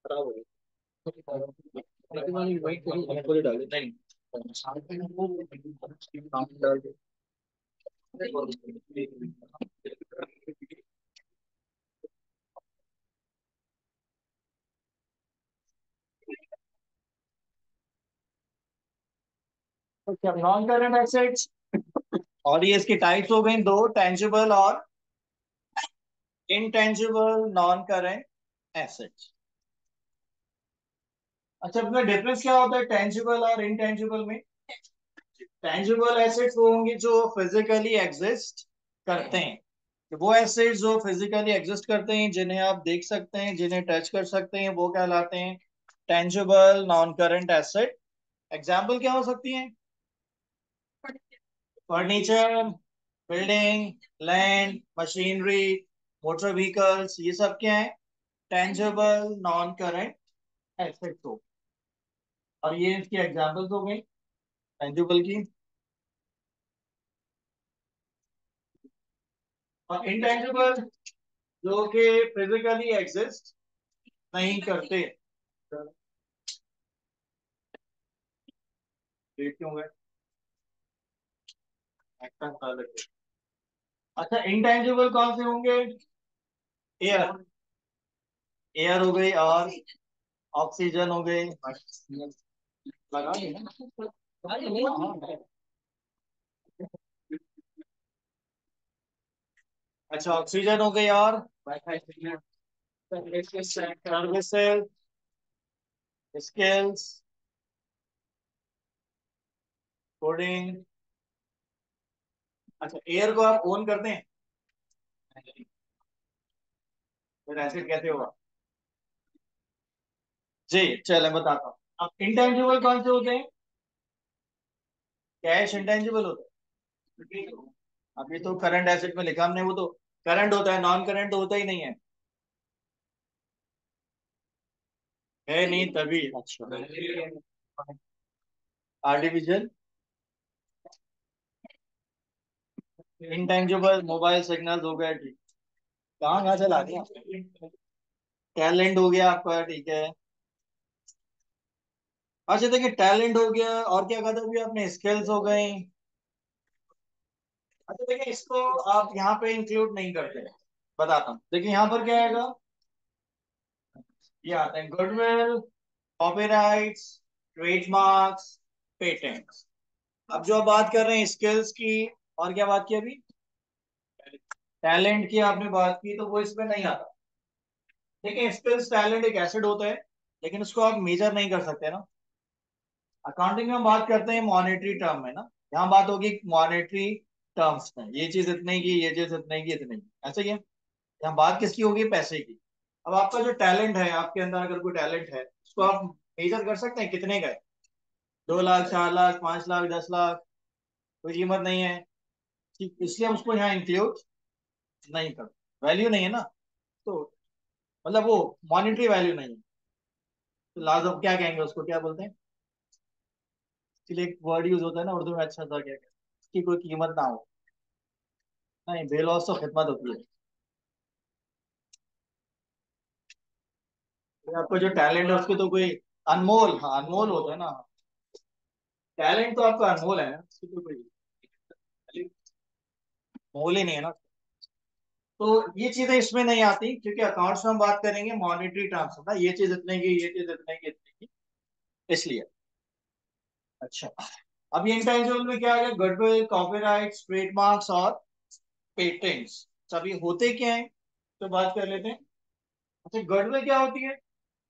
खराब हो गई। वही पूरी डाल दे। नहीं डाल दे। तो क्या नॉन करंट एसेट्स, और ये इसकी टाइप्स हो गई दो, टेंजिबल और इनटेंजिबल नॉन करंट एसेट्स। अच्छा, अपना डिफरेंस क्या होता है टेंजिबल और इनटेंजिबल में? टेंजिबल एसेट्स वो होंगी जो फिजिकली एग्जिस्ट करते हैं, कि वो एसेट्स जो फिजिकली एग्जिस्ट करते हैं, जिन्हें आप देख सकते हैं, जिन्हें टच कर सकते हैं, वो कहलाते हैं tangible non current asset. Example क्या हो सकती है? Furniture, building, land, machinery, motor vehicles, ये सब क्या है? टेंजिबल नॉन करंट एसेट्स हो। और ये इसकी एग्जाम्पल्स हो गई टेंजिबल की। और इंटेंजिबल जो कि फिजिकली एग्जिस्ट नहीं करते। ये क्यों गए? एक्शन कर लेते। अच्छा, इंटेंजिबल कौन से होंगे? एयर, एयर हो गई, और ऑक्सीजन हो गई। लगा देना। अच्छा, ऑक्सीजन हो गई, और सर्विसेज, स्किल्स, कोडिंग। अच्छा, एयर को आप ओन करते हैं, फिर एसिड कैसे होगा? जी, चलो बताता हूँ। अब इंटेंजिबल कौन से होते हैं? कैश इंटेंजिबल होता है। अभी तो करंट एसेट में लिखा हमने, वो तो करंट होता है, नॉन करंट तो होता ही नहीं है नहीं तभी। अच्छा, आर्टिफिशियल इंटेंजिबल मोबाइल सिग्नल हो गया, ठीक। कहाँ कहाँ चला गया? टैलेंट हो गया आपका, ठीक है। अच्छा देखिए, टैलेंट हो गया, और क्या कहा था अभी आपने? स्किल्स हो गई। अच्छा देखिए, इसको आप यहाँ पे इंक्लूड नहीं करते। बताता हूँ, देखिए यहाँ पर क्या आएगा। ये आते हैं गुडविल, कॉपीराइट्स, ट्रेडमार्क्स, पेटेंट्स। अब जो आप बात कर रहे हैं स्किल्स की, और क्या बात की अभी? टैलेंट की आपने बात की, तो वो इसमें नहीं आता। देखिए, स्किल्स टैलेंट एक एसिड होता है, लेकिन उसको आप मेजर नहीं कर सकते ना। अकाउंटिंग में हम बात करते हैं मॉनेटरी टर्म में ना, यहाँ बात होगी मॉनेटरी टर्म्स में, ये चीज इतने की, ये चीज इतने की, इतने की, ऐसे ही है। यहाँ बात किसकी होगी? पैसे की। अब आपका जो टैलेंट है, आपके अंदर अगर कोई टैलेंट है, उसको आप मेजर कर सकते हैं कितने का है? 2 लाख, 4 लाख, 5 लाख, 10 लाख, कोई कीमत नहीं है। ठीक, इसलिए हम उसको यहाँ इंक्लूड नहीं कर, वैल्यू नहीं है ना, तो मतलब वो मॉनेटरी वैल्यू नहीं है, तो लाजम क्या कहेंगे उसको, क्या बोलते हैं? इसलिए एक वर्ड यूज होता है ना उर्दू में, अच्छा सा, क्या कहते हैं, इसकी कोई कीमत ना हो। नहीं, बेलौस तो खिदमत होती है। तो आपको जो टैलेंट है उसकी तो कोई अनमोल, हाँ अनमोल होता है ना। टैलेंट तो आपका अनमोल है ना, उसकी तो कोई मोल ही नहीं है ना। तो ये चीजें इसमें नहीं आती, क्योंकि अकाउंट्स में हम बात करेंगे मॉनेटरी टर्म्स ना, ये चीज इतने की, ये चीज इतने की, इतने की, इसलिए। अच्छा, अब ये इंटेंजिबल में क्या आ गया? गुडविल, कॉपीराइट्स, ट्रेडमार्क्स और पेटेंट्स। सभी होते क्या है, तो बात कर लेते हैं। अच्छा, गुडविल क्या होती है?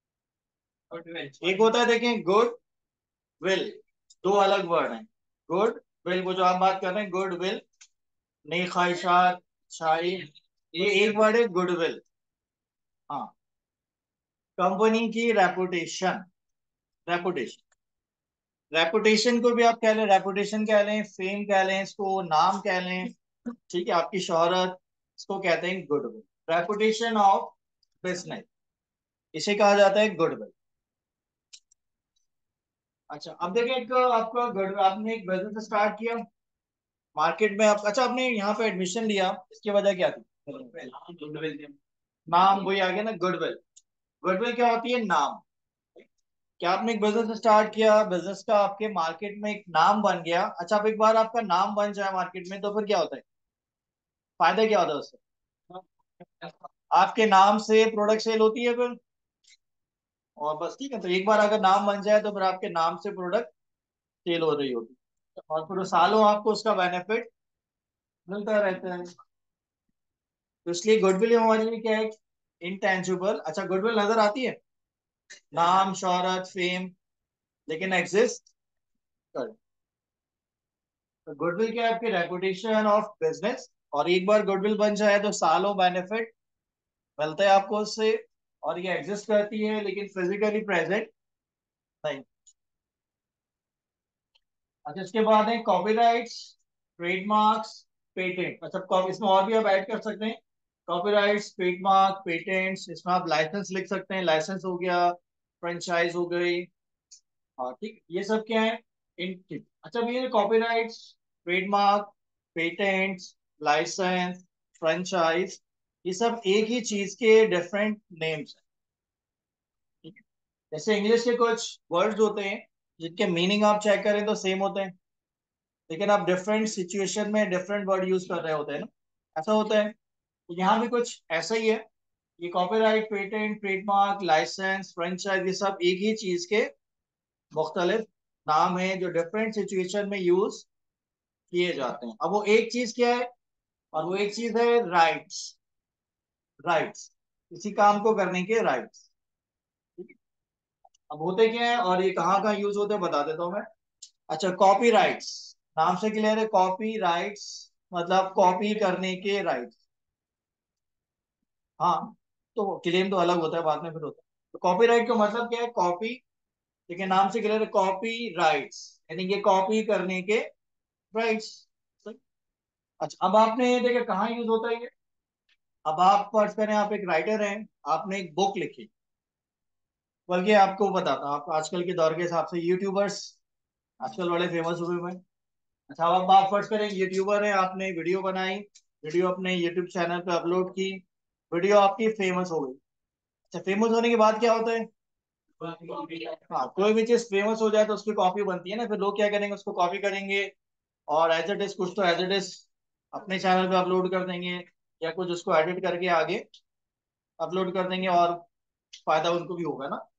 एक होता है, देखें, गुड विल, दो अलग वर्ड हैं। गुड विल, वो जो आप बात कर रहे हैं, गुड विल, नेक ख्वाहिशात, शायरी, ये एक वर्ड है गुडविल। हाँ, कंपनी की रेपुटेशन, रेपुटेशन, रेपुटेशन को भी आप कह लें, रेपुटेशन कह लें, फेम कह लें, इसको नाम कह लें, ठीक है, आपकी शोहरत, इसको कहते हैं गुडविल, रेपुटेशन ऑफ बिजनेस, इसे कहा जाता है गुडविल। अच्छा, अब देखिए, एक आपका गुड, आपने एक बिजनेस स्टार्ट किया मार्केट में, आप, अच्छा आपने यहाँ पे एडमिशन लिया, इसकी वजह क्या थी? गुडविल, नाम वही आ गया ना, गुडविल। गुडविल क्या होती है? नाम। क्या आपने एक बिजनेस स्टार्ट किया, बिजनेस का आपके मार्केट में एक नाम बन गया। अच्छा, अब एक बार आपका नाम बन जाए मार्केट में तो फिर क्या होता है? फायदा क्या होता है उससे? आपके नाम से प्रोडक्ट सेल होती है फिर, और बस। ठीक है, तो एक बार अगर नाम बन जाए तो फिर आपके नाम से प्रोडक्ट सेल हो रही होगी, और फिर सालों आपको उसका बेनिफिट मिलता रहता है। तो इसलिए गुडविल हमारे लिए क्या है? इंटेंजिबल। अच्छा, गुडविल नजर आती है, नाम, शोहरत, फेम, लेकिन एग्जिस्ट कर। तो गुडविल क्या है? आपकी रेपुटेशन ऑफ बिजनेस। और एक बार गुडविल बन जाए तो सालों बेनिफिट मिलता है आपको उससे। और ये एग्जिस्ट करती है लेकिन फिजिकली प्रेजेंट नहीं। अच्छा, इसके बाद है कॉपीराइट्स, ट्रेडमार्क्स, पेटेंट। अच्छा, इसमें और भी आप ऐड कर सकते हैं कॉपीराइट्स, ट्रेडमार्क, पेटेंट्स। इसमें आप लाइसेंस लिख सकते हैं, लाइसेंस हो गया, फ्रेंचाइज हो गई। हाँ ठीक, ये सब क्या है? इन ठीक। अच्छा, अब ये copyrights, trademark, patents, licence, franchise, ये सब एक ही चीज के डिफरेंट नेम्स हैं। ठीक है। जैसे इंग्लिश के कुछ वर्ड्स होते हैं जिनके मीनिंग आप चेक करें तो सेम होते हैं, लेकिन आप डिफरेंट सिचुएशन में डिफरेंट वर्ड यूज कर रहे होते हैं ना, ऐसा होता है। तो यहाँ भी कुछ ऐसा ही है। ये copyright, patent, trademark, licence, franchise, ये सब एक ही चीज के मुख्तलिफ नाम है जो डिफरेंट सिचुएशन में यूज किए जाते हैं। अब वो एक चीज क्या है? और वो एक चीज है राइट्स। राइट्स, किसी काम को करने के राइट्स। अब होते क्या है और ये कहाँ कहाँ यूज होते हैं बता देता हूँ मैं। अच्छा, कॉपी राइट्स, नाम से क्लियर है, कॉपी राइट्स मतलब कॉपी करने के राइट्स। हाँ, तो क्लेम तो अलग होता है, बाद में फिर होता है। तो कॉपीराइट का मतलब क्या है? कॉपी। लेकिन नाम से क्लियर है, कॉपी राइट्स यानी कि कॉपी करने के राइट्स। अच्छा, अब आपने देखा कहाँ यूज होता है ये। अब आप फर्ज करें आप एक राइटर हैं, आपने एक बुक लिखी। बल्कि आपको बताता हूँ, आप आजकल के दौर के हिसाब से यूट्यूबर्स आजकल बड़े फेमस हुए हुए हैं। अच्छा, अब आप फर्ज करें यूट्यूबर है, आपने वीडियो बनाई, वीडियो अपने यूट्यूब चैनल पे अपलोड की, वीडियो आपकी फेमस हो गई। अच्छा, फेमस होने के बाद क्या होता है? हाँ, कोई भी चीज फेमस हो जाए तो उसकी कॉपी बनती है ना, फिर लोग क्या करेंगे? उसको कॉपी करेंगे और एज इट इज कुछ तो एज इट इज अपने चैनल पे अपलोड कर देंगे, या कुछ उसको एडिट करके आगे अपलोड कर देंगे, और फायदा उनको भी होगा ना।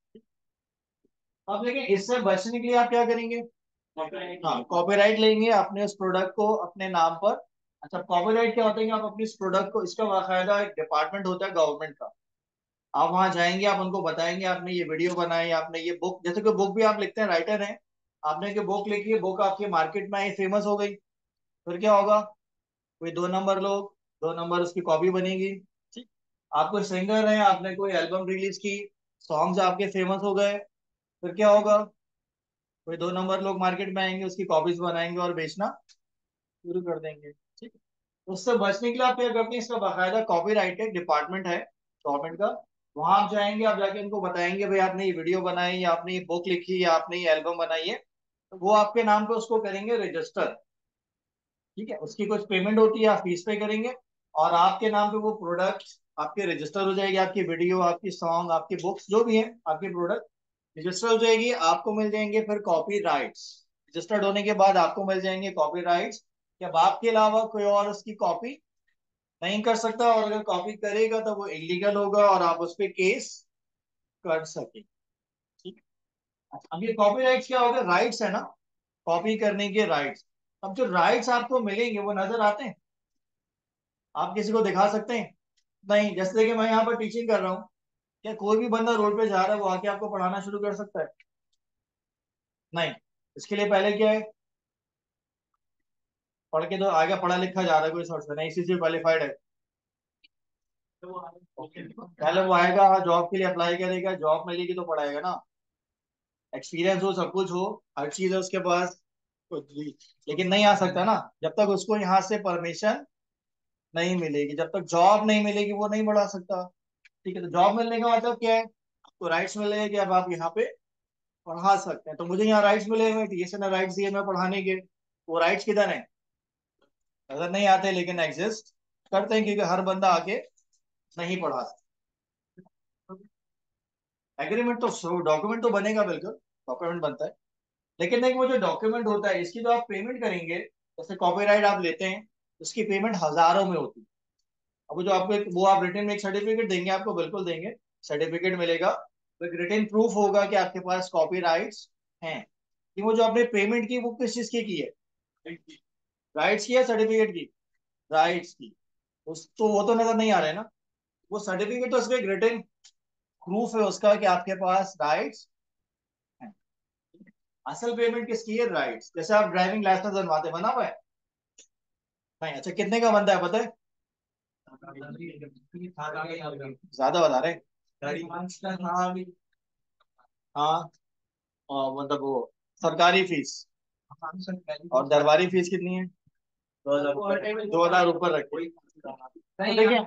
अब लेकिन इससे बचने के लिए आप क्या करेंगे? हाँ, कॉपीराइट लेंगे अपने उस प्रोडक्ट को अपने नाम पर। अच्छा, कॉपीराइट क्या होता है कि आप अपने इस प्रोडक्ट को, इसका बाकायदा एक डिपार्टमेंट होता है गवर्नमेंट का। आप वहां जाएंगे, आप उनको बताएंगे आपने ये वीडियो बनाई, आपने ये बुक, जैसे कि बुक भी आप लिखते हैं, राइटर हैं, आपने कि बुक लिखी, बुक आपकी मार्केट में आई, फेमस हो गई, फिर क्या होगा? कोई दो नंबर लोग, दो नंबर उसकी कॉपी बनेगी। ठीक। आप कोई सिंगर हैं, आपने कोई एल्बम रिलीज की, सॉन्ग्स आपके फेमस हो गए, फिर क्या होगा? कोई दो नंबर लोग मार्केट में आएंगे, उसकी कॉपीज बनाएंगे और बेचना शुरू कर देंगे। ठीक। उससे बचने के लिए आप क्या करते हैं? इसका बाकायदा कॉपीराइट एक डिपार्टमेंट है गवर्नमेंट का। वहां आप जाएंगे, आप जाके उनको बताएंगे भाई आपने ये वीडियो बनाई, या आपने ये बुक लिखी, या आपने ये एल्बम बनाई है, तो वो आपके नाम पे उसको करेंगे रजिस्टर। ठीक है, उसकी कुछ पेमेंट होती है, आप फीस पे करेंगे, और आपके नाम पे वो प्रोडक्ट आपके रजिस्टर हो जाएगी, आपकी वीडियो, आपकी सॉन्ग, आपकी बुक्स, जो भी है आपके प्रोडक्ट रजिस्टर हो जाएगी, आपको मिल जाएंगे फिर कॉपी राइट्स। रजिस्टर्ड होने के बाद आपको मिल जाएंगे कॉपी राइट्स। कि अब आपके अलावा कोई और उसकी कॉपी नहीं कर सकता, और अगर कॉपी करेगा तो वो इलीगल होगा और आप उस पर केस कर सके। ठीक है। अब ये कॉपी राइट्स क्या होगा? राइट्स है ना, कॉपी करने के राइट्स। अब जो राइट्स आपको मिलेंगे वो नजर आते हैं? आप किसी को दिखा सकते हैं? नहीं। जैसे कि मैं यहाँ पर टीचिंग कर रहा हूँ, क्या कोई भी बंदा रोड पे जा रहा है वो आके आपको पढ़ाना शुरू कर सकता है? नहीं। इसके लिए पहले क्या है? पढ़ के तो आगे पढ़ा लिखा जा रहा है कोई सोर्स से नहीं, इसी से क्वालिफाइड है। पहले वो आएगा, जॉब के लिए अप्लाई करेगा, जॉब मिलेगी तो पढ़ाएगा ना। एक्सपीरियंस हो, सब कुछ हो, हर चीज है उसके पास, कुछ भी, लेकिन नहीं आ सकता ना जब तक उसको यहाँ से परमिशन नहीं मिलेगी, जब तक जॉब नहीं मिलेगी वो नहीं बढ़ा सकता। ठीक है, तो जॉब मिलने का मतलब क्या है? आपको राइट्स मिलेगा कि अब आप यहाँ पे पढ़ा सकते हैं। तो मुझे यहाँ राइट्स मिले हुए, टीएसए ने राइट्स दिए मैं पढ़ाने के, वो राइट्स किधर है? नजर नहीं आते, लेकिन एग्जिस्ट करते हैं, क्योंकि हर बंदा आके नहीं पढ़ा सकता। एग्रीमेंट तो डॉक्यूमेंट तो बनेगा, बिल्कुल डॉक्यूमेंट बनता है। लेकिन नहीं, वो जो डॉक्यूमेंट होता है इसकी जो आप पेमेंट करेंगे, जैसे कॉपीराइट आप लेते हैं, उसकी पेमेंट हजारों में होती है। अब वो जो आपको वो आप रिटर्न में एक सर्टिफिकेट देंगे, आपको बिल्कुल देंगे, सर्टिफिकेट मिलेगा, तो एक रिटर्न प्रूफ होगा कि आपके पास कॉपी राइट्स हैं। कि वो जो आपने पेमेंट की वो किस चीज की है, राइट्स की या सर्टिफिकेट की? राइट्स की। उस तो वो तो नजर नहीं आ रहा है ना, वो सर्टिफिकेट तो उसका एक रिटर्न प्रूफ है उसका कि आपके पास राइट्स हैं। असल पेमेंट किसकी है? राइट्स। जैसे आप ड्राइविंग लाइसेंस बनवाते, बना हुआ है? नहीं, अच्छा कितने का बनता है पता है? ज्यादा बता रहे हैं। हाँ, मतलब वो सरकारी फीस और दरबारी फीस कितनी है? 2,000। 2,000 ऊपर रखे तो देखिए।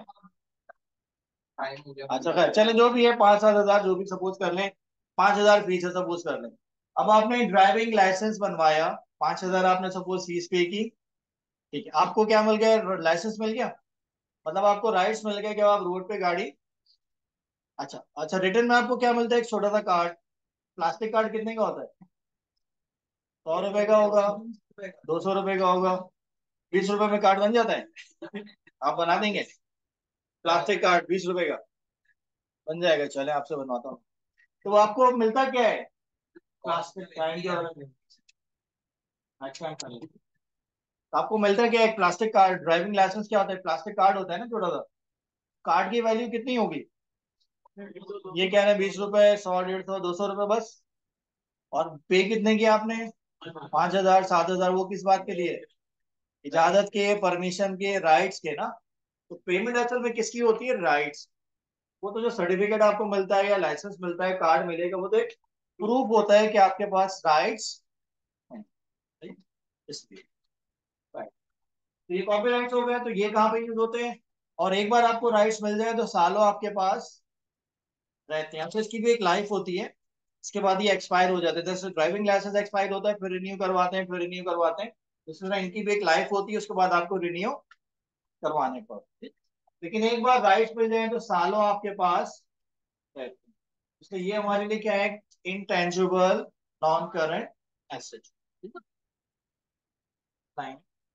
अच्छा खैर चले, जो भी है 5-7 हजार जो भी सपोज कर लें, 5,000 फीस है सपोज कर लें। अब आपने ड्राइविंग लाइसेंस बनवाया, 5,000 आपने सपोज फीस पे की। ठीक है, आपको क्या मिल गया? लाइसेंस मिल गया, मतलब आपको राइट्स मिल गया कि आप रोड पे गाड़ी। अच्छा अच्छा, रिटर्न में आपको क्या मिलता है? एक छोटा सा कार्ड। प्लास्टिक कार्ड कितने का होता है? 100 रुपए का होगा, 200 रुपए का होगा। 20 रुपए में कार्ड बन जाता है? आप बना देंगे? प्लास्टिक कार्ड 20 रुपए का बन जाएगा, चले आपसे बनवाता हूँ। तो वो आपको मिलता क्या है? Plastic card. अच्छा, तो आपको मिलता क्या है? Plastic card. ड्राइविंग लाइसेंस क्या होता है? प्लास्टिक कार्ड होता है ना, छोटा सा। कार्ड की वैल्यू कितनी होगी? ये क्या है, 20 रुपए, 100, 150, 200 रुपए बस। और पे कितने किया आपने? 5,000, 7,000। वो किस बात के लिए? इजाजत के, परमिशन के, राइट्स के ना। तो पेमेंट असल में किसकी होती है? राइट्स। वो तो जो सर्टिफिकेट आपको मिलता है या लाइसेंस मिलता है, कार्ड मिलेगा, वो तो एक प्रूफ होता है कि आपके पास राइट्स हैं। ठीक? इसलिए right। तो ये कॉपी राइट्स हो गया, तो ये कहाँ पे यूज होते हैं? और एक बार आपको राइट्स मिल जाए तो सालों आपके पास रहते हैं। तो इसकी भी एक लाइफ होती है, इसके बाद ये एक्सपायर हो जाते हैं। जैसे ड्राइविंग लाइसेंस एक्सपायर होता है, फिर रिन्यू करवाते हैं, फिर रिन्यू करवाते हैं। इस तरह इनकी भी एक लाइफ होती है, उसके बाद आपको रिन्यू करवाने पड़ते हैं। लेकिन एक बार राइट्स मिल जाए तो सालों आपके पास रहते हैं। इसलिए ये हमारे लिए क्या है? Intangible non current asset. ठीक है,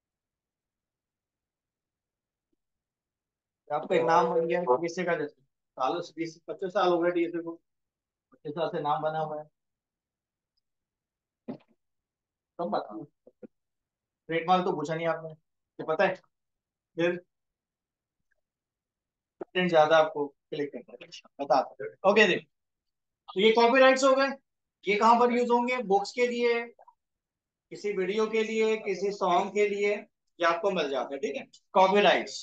आपका एक नाम बन गया किसी का, जैसे सालों से 20-25 साल हो गए डीएसए को, 25 साल से नाम बना हुआ है। कब बताओ? ट्रेडमार्क तो पूछा नहीं आपने, ये पता है? फिर पेटेंट ज्यादा आपको क्लिक करना है, बता। ओके जी, तो ये कॉपीराइट्स हो गए। ये कहाँ पर यूज होंगे? बुक्स के लिए, किसी वीडियो के लिए, किसी सॉन्ग के लिए, ये आपको मिल जाता है। ठीक है, कॉपीराइट्स।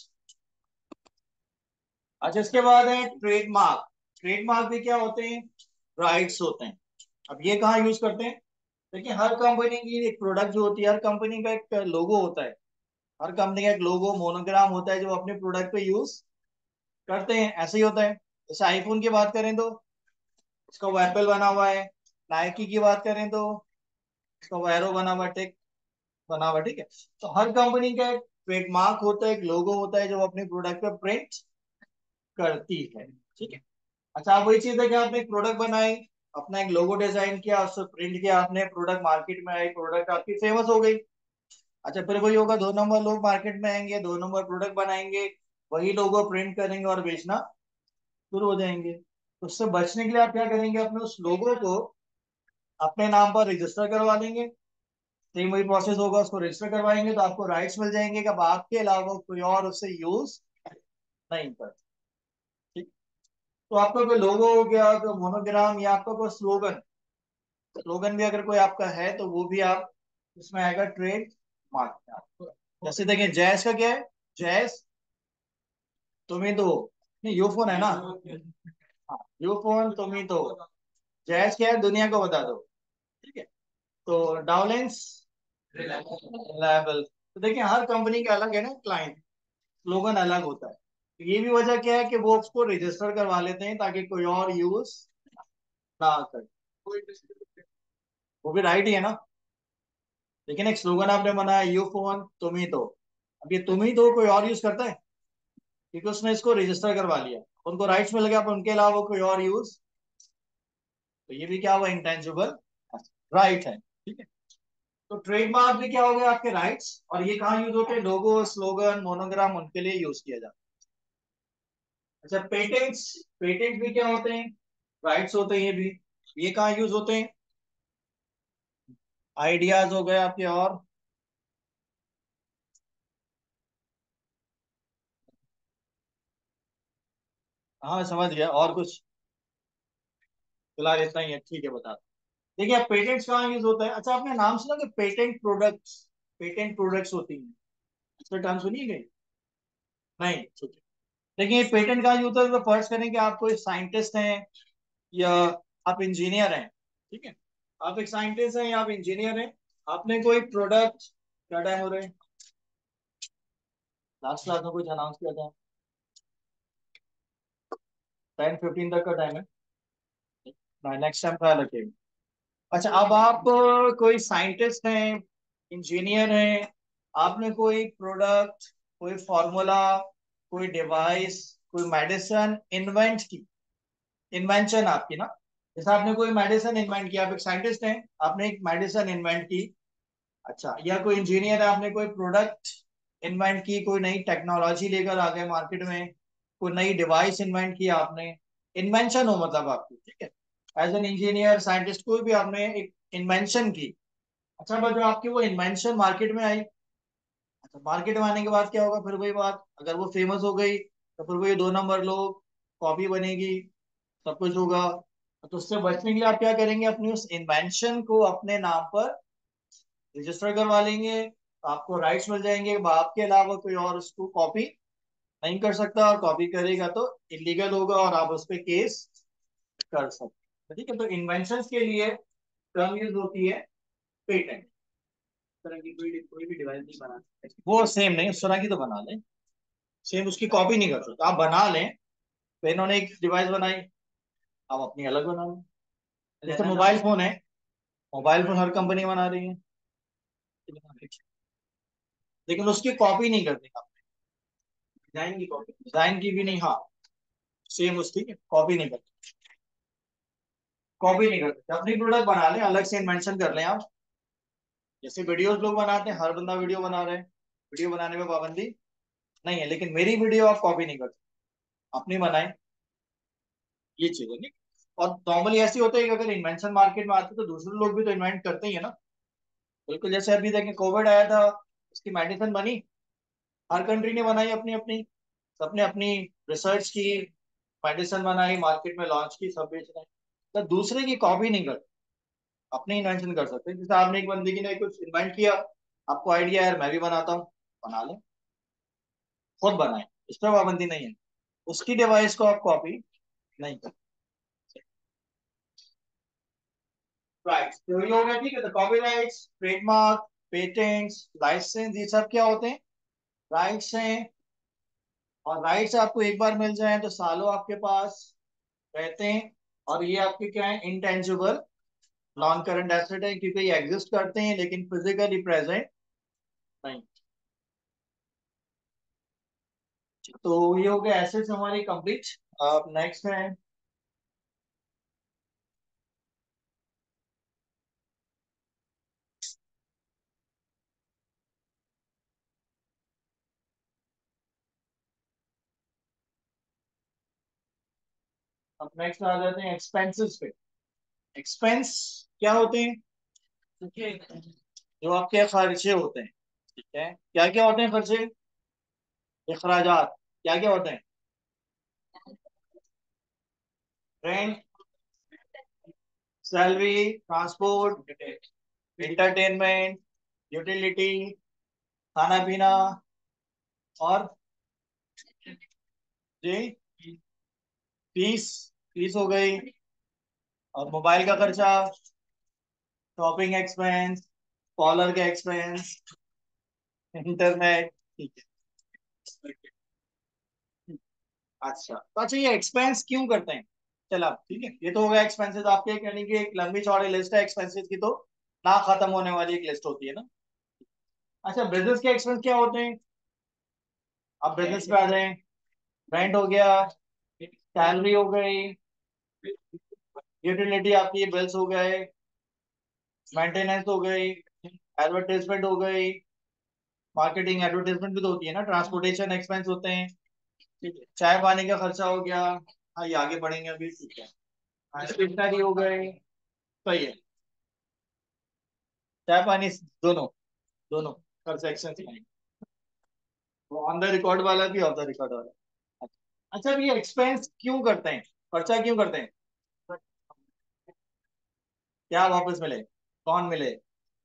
अच्छा, इसके बाद है ट्रेडमार्क। ट्रेडमार्क भी क्या होते हैं? राइट्स होते हैं। अब ये कहाँ यूज करते हैं? देखिए, हर कंपनी की एक प्रोडक्ट जो होती है, हर कंपनी का एक लोगो होता है। हर कंपनी का एक लोगो, मोनोग्राम होता है जो अपने प्रोडक्ट पे यूज करते हैं। ऐसे ही होता है। जैसे आईफोन की बात करें तो इसका वो एप्पल बना हुआ है। नाइकी की बात करें तो इसका वो एरो बना हुआ है, टेक बना हुआ है। ठीक है, तो हर कंपनी का एक ट्रेडमार्क होता है, एक लोगो होता है जो अपने प्रोडक्ट पे प्रिंट करती है। ठीक है। अच्छा, अब वही चीज है कि आपने एक प्रोडक्ट बनाई, अपना एक लोगो डिजाइन किया, उससे प्रिंट किया आपने, प्रोडक्ट मार्केट में आई, प्रोडक्ट आपकी फेमस हो गई। अच्छा, फिर वही होगा, 2 नंबर लोग मार्केट में आएंगे, 2 नंबर प्रोडक्ट बनाएंगे, वही लोगो प्रिंट करेंगे और बेचना शुरू हो जाएंगे। तो उससे बचने के लिए आप क्या करेंगे? अपने उस लोगो को अपने नाम पर रजिस्टर करवा लेंगे। सेम वही प्रोसेस होगा, उसको रजिस्टर करवाएंगे तो आपको राइट्स मिल जाएंगे कि अब आपके अलावा कोई और उससे यूज नहीं कर। ठीक। तो आपका कोई लोगो हो गया, कोई मोनोग्राम, या आपका कोई स्लोगन, स्लोगन भी अगर कोई आपका है तो वो भी आप इसमें आएगा ट्रेड मार्क। जैसे देखें, जैस का क्या है? जैस तुम्हें तो, नहीं यूफोन है ना? हाँ, यूफोन तुम्हें तो। जैस क्या है? दुनिया को बता दो। ठीक है, तो डाउलेंस लेवल। तो देखिए, हर कंपनी का अलग है ना क्लाइंट, स्लोगन अलग होता है। तो ये भी वजह क्या है कि वो उसको रजिस्टर करवा लेते हैं ताकि कोई और यूज ना करे। वो भी राइट ही है ना। लेकिन एक स्लोगन आपने बनाया, यू फोन तुम ही तो, अब ये तुम ही तो कोई और यूज करता है? क्योंकि उसने इसको रजिस्टर करवा लिया, उनको राइट्स मिल गया, पर उनके अलावा कोई और यूज तो ये भी क्या हुआ, इंटेंजिबल राइट है, ठीक है। तो ट्रेडमार्क भी क्या हो गया, आपके राइट्स। और ये कहाँ यूज होते हैं, लोगो, स्लोगन, मोनोग्राम, उनके लिए यूज किया जाता है। अच्छा, पेटेंट्स, पेटेंट भी क्या होते हैं, राइट्स होते हैं ये भी। ये कहाँ यूज होते हैं, आइडियाज हो गए आपके। और हाँ समझ गया, और कुछ, फिलहाल इतना ही है, ठीक है, बता दो। देखिए, अब पेटेंट्स कहाँ यूज होता है। अच्छा, आपने नाम सुना कि पेटेंट प्रोडक्ट्स, पेटेंट प्रोडक्ट्स होती हैं, इसका टर्म सुनिए गई, नहीं, ठीक है। देखिए, पेटेंट कहाँ यूज होता है, तो फर्ज करें कि आप कोई साइंटिस्ट हैं या आप इंजीनियर हैं, ठीक है। आप एक साइंटिस्ट हैं या आप इंजीनियर हैं, आपने कोई प्रोडक्ट, क्या टाइम हो रहा है, लास्ट क्लास में कुछ अनाउंस किया था, 10:15 तक का टाइम है, नेक्स्ट टाइम ख्याल रखिएगा। अच्छा, अब आप कोई साइंटिस्ट हैं, इंजीनियर हैं, आपने कोई प्रोडक्ट, कोई फॉर्मूला, कोई डिवाइस, कोई मेडिसिन इन्वेंट की, इन्वेंशन आपकी ना, जैसे आपने कोई मेडिसिन इन्वेंट किया, आप एक साइंटिस्ट हैं, आपने एक मेडिसिन इन्वेंट की। अच्छा, या कोई इंजीनियर है, आपने कोई प्रोडक्ट इन्वेंट की, कोई नई टेक्नोलॉजी लेकर आ गए मार्केट में, कोई नई डिवाइस इन्वेंट की आपने, इन्वेंशन हो मतलब आपकी, ठीक है। एज एन इंजीनियर, साइंटिस्ट, कोई भी आपने एक इन्वेंशन की। अच्छा, बस जो आपकी वो इन्वेंशन मार्केट में आई, अच्छा, मार्केट में आने के बाद क्या होगा, फिर वही बात, अगर वो फेमस हो गई तो फिर वही 2 नंबर लोग, कॉपी बनेगी, सब कुछ होगा। तो उससे बचने के लिए आप क्या करेंगे, अपनी उस इन्वेंशन को अपने नाम पर रजिस्टर करवा लेंगे, तो आपको राइट्स मिल जाएंगे, आपके अलावा कोई और उसको कॉपी नहीं कर सकता, और कॉपी करेगा तो इलीगल होगा और आप उस पर केस कर सकते हैं, ठीक है। तो इन्वेंशन के लिए टर्म यूज होती है पेटेंट। तरह की कोई भी डिवाइस नहीं बना सकते, वो सेम नहीं, उस तरह की तो बना लें, सेम उसकी कॉपी नहीं कर सकते, आप बना लें। तो इन्होंने एक डिवाइस बनाई, आप अपनी अलग बना लें। जैसे मोबाइल फोन है, मोबाइल फोन हर कंपनी बना रही है, लेकिन उसकी कॉपी नहीं करते आप, डिजाइन की कॉपी, डिजाइन की भी नहीं, हाँ, सेम उसकी कॉपी नहीं करते, कॉपी नहीं करते, अपनी प्रोडक्ट बना लें, अलग से मेंशन कर लें आप। जैसे वीडियोस लोग बनाते हैं, हर बंदा वीडियो बना रहे हैं, वीडियो बनाने में पाबंदी नहीं है, लेकिन मेरी वीडियो आप कॉपी नहीं करते, अपनी बनाए, ये चीज है, नहीं। और नॉर्मली ऐसे होता है कि अगर इन्वेंशन मार्केट में आते तो दूसरे लोग भी तो इन्वेंट करते ही है ना। बिल्कुल, जैसे अभी देखें, कोविड आया था, उसकी मेडिसिन बनी, हर कंट्री ने बनाई अपनी अपनी, सबने अपनी रिसर्च की, मेडिसिन बनाई, मार्केट में लॉन्च की, सब बेच रहे हैं। तो दूसरे की कॉपी नहीं करते, अपने इन्वेंशन कर सकते हैं। जैसे आपने एक बंदे की ने कुछ इन्वेंट किया, आपको आइडिया यार मैं भी बनाता हूँ, बना ले, खुद बनाए, इस पर पाबंदी नहीं है, उसकी डिवाइस को आप कॉपी नहीं कर। राइट, तो ये हो गया, ठीक है। तो कॉपीराइट्स, ट्रेडमार्क, पेटेंट्स, लाइसेंस, ये सब क्या होते हैं, राइट्स हैं। और राइट्स आपको एक बार मिल जाए तो सालों आपके पास रहते हैं। और ये आपके क्या है, इंटेंजिबल नॉन करंट एसेट है, क्योंकि ये एग्जिस्ट करते हैं लेकिन फिजिकली प्रेजेंट नहीं। तो ये हो गया एसेट्स हमारी कंप्लीट। अब नेक्स्ट है, अब नेक्स्ट आ जाते हैं एक्सपेंसेस पे। एक्सपेंस क्या होते हैं, देखिए, जो आपके खर्चे होते हैं, ठीक है, क्या क्या होते हैं खर्चे, अखराजात, क्या क्या होते हैं, rent, salary, transport, entertainment, utility, खाना पीना, और जी, फीस, फीस हो गई, और मोबाइल का खर्चा, शॉपिंग एक्सपेंस, कॉलर के एक्सपेंस, इंटरनेट, ठीक है। अच्छा, तो अच्छा, ये एक्सपेंस क्यों करते हैं, चलो अब ठीक है, ये तो हो गया एक्सपेंसेस आपके, कहने की एक लंबी चौड़ी लिस्ट है एक्सपेंसेस की, तो ना खत्म होने वाली एक लिस्ट होती है ना। अच्छा, बिजनेस के एक्सपेंस क्या होते हैं, अब बिजनेस पे आ जाए, रेंट हो गया, सैलरी हो गई, यूटिलिटी आपकी बिल्स हो गए, मेंटेनेंस हो गई, एडवर्टाइजमेंट हो गई, मार्केटिंग एडवर्टाइजमेंट भी तो होती है ना, ट्रांसपोर्टेशन एक्सपेंस होते हैं, ठीक है, चाय पानी का खर्चा हो गया। हाँ ये आगे बढ़ेंगे अभी, ठीक है। हाँ स्टेशनरी हो गए, सही है। चाय पानी दोनों, दोनों खर्चा एक्सपेंस आएंगे। वो ऑन द रिकॉर्ड वाला भी, ऑफ द रिकॉर्ड वाला। अच्छा ये एक्सपेंस क्यों करते हैं, खर्चा क्यों करते हैं? क्या वापस मिले, कौन मिले?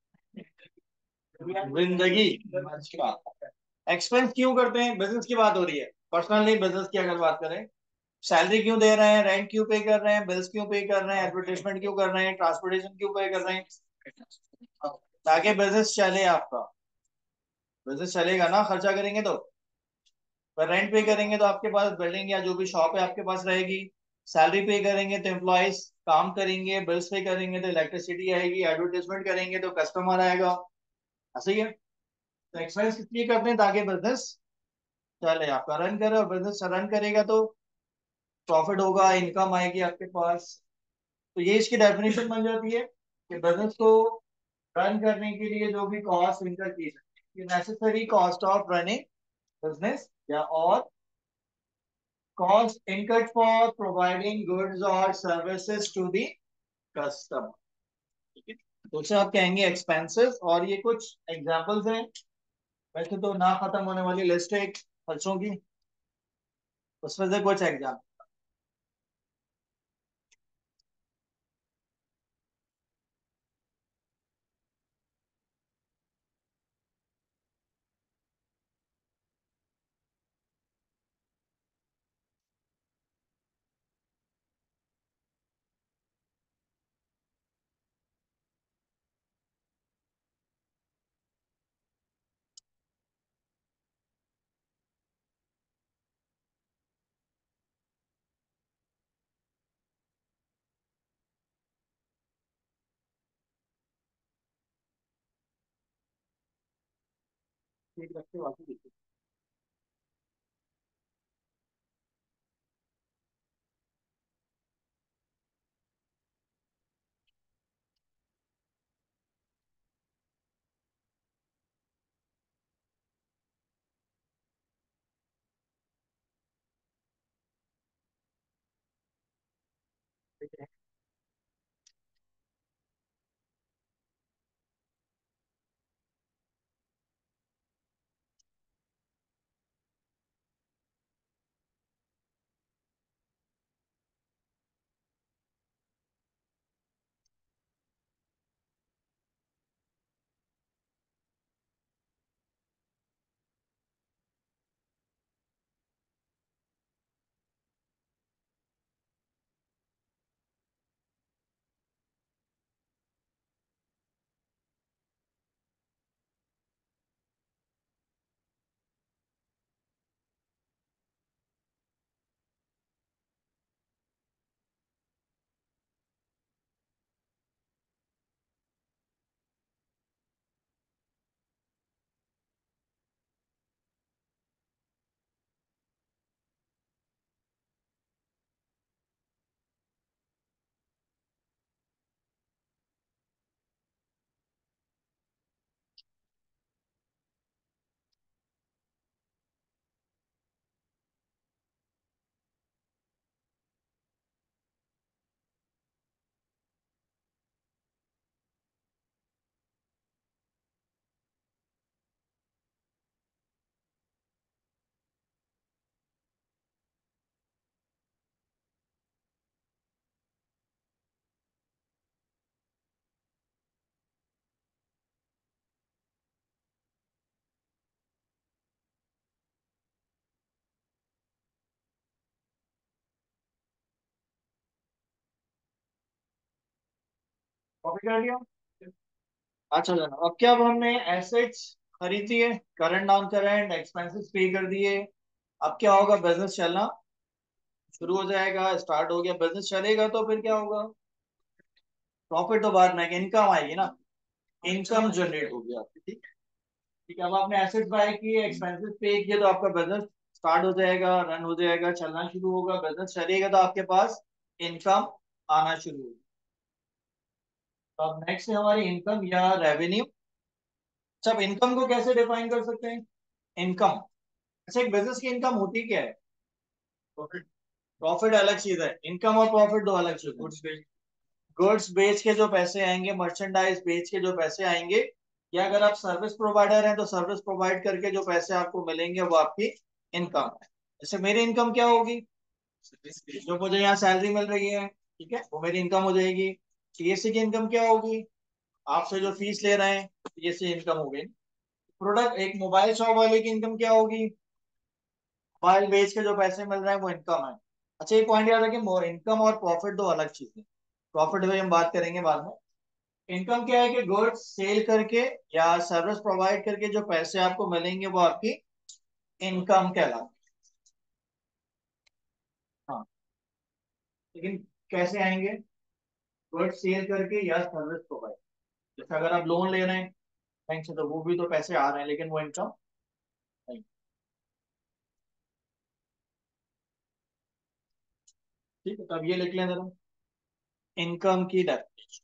जिंदगी। अच्छा, एक्सपेंस क्यों करते हैं, बिजनेस की बात हो रही है, पर्सनल नहीं, बिजनेस की अगर बात करें। सैलरी क्यों दे रहे हैं, रेंट क्यों पे कर रहे हैं, बिल्स क्यों पे कर रहे हैं, एडवर्टाइजमेंट क्यों कर रहे हैं, ट्रांसपोर्टेशन क्यों पे कर रहे हैं? ताकि बिजनेस चले आपका। बिजनेस चलेगा ना, खर्चा करेंगे तो। पर रेंट पे करेंगे तो आपके पास बिल्डिंग या जो भी शॉप है आपके पास रहेगी। सैलरी पे करेंगे तो एम्प्लॉयज काम करेंगे, बिल्स पे करेंगे तो इलेक्ट्रिसिटी आएगी, एडवर्टाइजमेंट करेंगे तो कस्टमर आएगा। ऐसे ही है। तो एक्सपेंस इसलिए करते हैं ताकि बिजनेस चले, आपका रन करे, और बिजनेस रन करेगा तो प्रॉफिट होगा, इनकम आएगी आपके पास। तो ये इसकी डेफिनेशन बन जाती है कि बिजनेस को रन करने के लिए जो भी कॉस्ट इनकर की जाए, necessary cost of running business, या और cost incurred for providing goods or services to the customer, ठीक है। तो उसे आप कहेंगे एक्सपेंसेस, और ये कुछ एग्जांपल्स हैं। वैसे तो ना खत्म होने वाली लिस्ट है खर्चों की, उसमें से कुछ एग्जाम्पल। ठीक रखते बाकी देखिए। ठीक है। कॉपी कर लिया। अच्छा जाना, अब क्या, अब हमने एसेट्स खरीद लिए, करंट नॉन करंट एक्सपेंसेस पे कर दिए। अब क्या होगा, बिजनेस चलना शुरू हो जाएगा, स्टार्ट हो गया, बिजनेस चलेगा तो फिर क्या होगा, प्रॉफिट तो बाद में, इनकम आएगी ना, इनकम जनरेट होगी आपकी, ठीक। ठीक है, अब आपने एसेट्स बाय किए, एक्सपेंसेस पे किए, तो आपका बिजनेस स्टार्ट हो जाएगा, रन हो जाएगा, चलना शुरू होगा, बिजनेस चलेगा तो आपके पास इनकम आना शुरू होगी। तो अब नेक्स्ट है हमारी इनकम या रेवेन्यू। अच्छा, अब इनकम को कैसे डिफाइन कर सकते हैं? इनकम, अच्छा एक बिजनेस की इनकम होती क्या है? प्रॉफिट। प्रॉफिट अलग चीज है, इनकम और प्रॉफिट दो अलग चीज है। गुड्स बेच के जो पैसे आएंगे, मर्चेंडाइज बेच के जो पैसे आएंगे, या अगर आप सर्विस प्रोवाइडर हैं तो सर्विस प्रोवाइड करके जो पैसे आपको मिलेंगे वो आपकी इनकम है। जैसे मेरी इनकम क्या होगी? जो मुझे यहाँ सैलरी मिल रही है, ठीक है, वो मेरी इनकम हो जाएगी। पीएससी की इनकम क्या होगी? आपसे जो फीस ले रहे हैं, पीएससी इनकम हो गई। प्रोडक्ट, एक मोबाइल शॉप वाले की इनकम क्या होगी? मोबाइल बेच के जो पैसे मिल रहे हैं वो इनकम है। अच्छा, एक पॉइंट याद रखिए, इनकम और प्रॉफिट दो अलग चीज है। प्रॉफिट में हम बात करेंगे बाद में। इनकम क्या है कि गुड्स सेल करके या सर्विस प्रोवाइड करके जो पैसे आपको मिलेंगे वो आपकी इनकम कहलाती है। हाँ, लेकिन कैसे आएंगे? गुड्स सेल करके या सर्विस प्रोवाइड। जैसे अगर आप लोन ले रहे हैं बैंक से, तो वो भी तो पैसे आ रहे हैं, लेकिन वो इनकम नहीं। ठीक है, तो अब ये लिख लें जरा, इनकम की डेफिनेशन।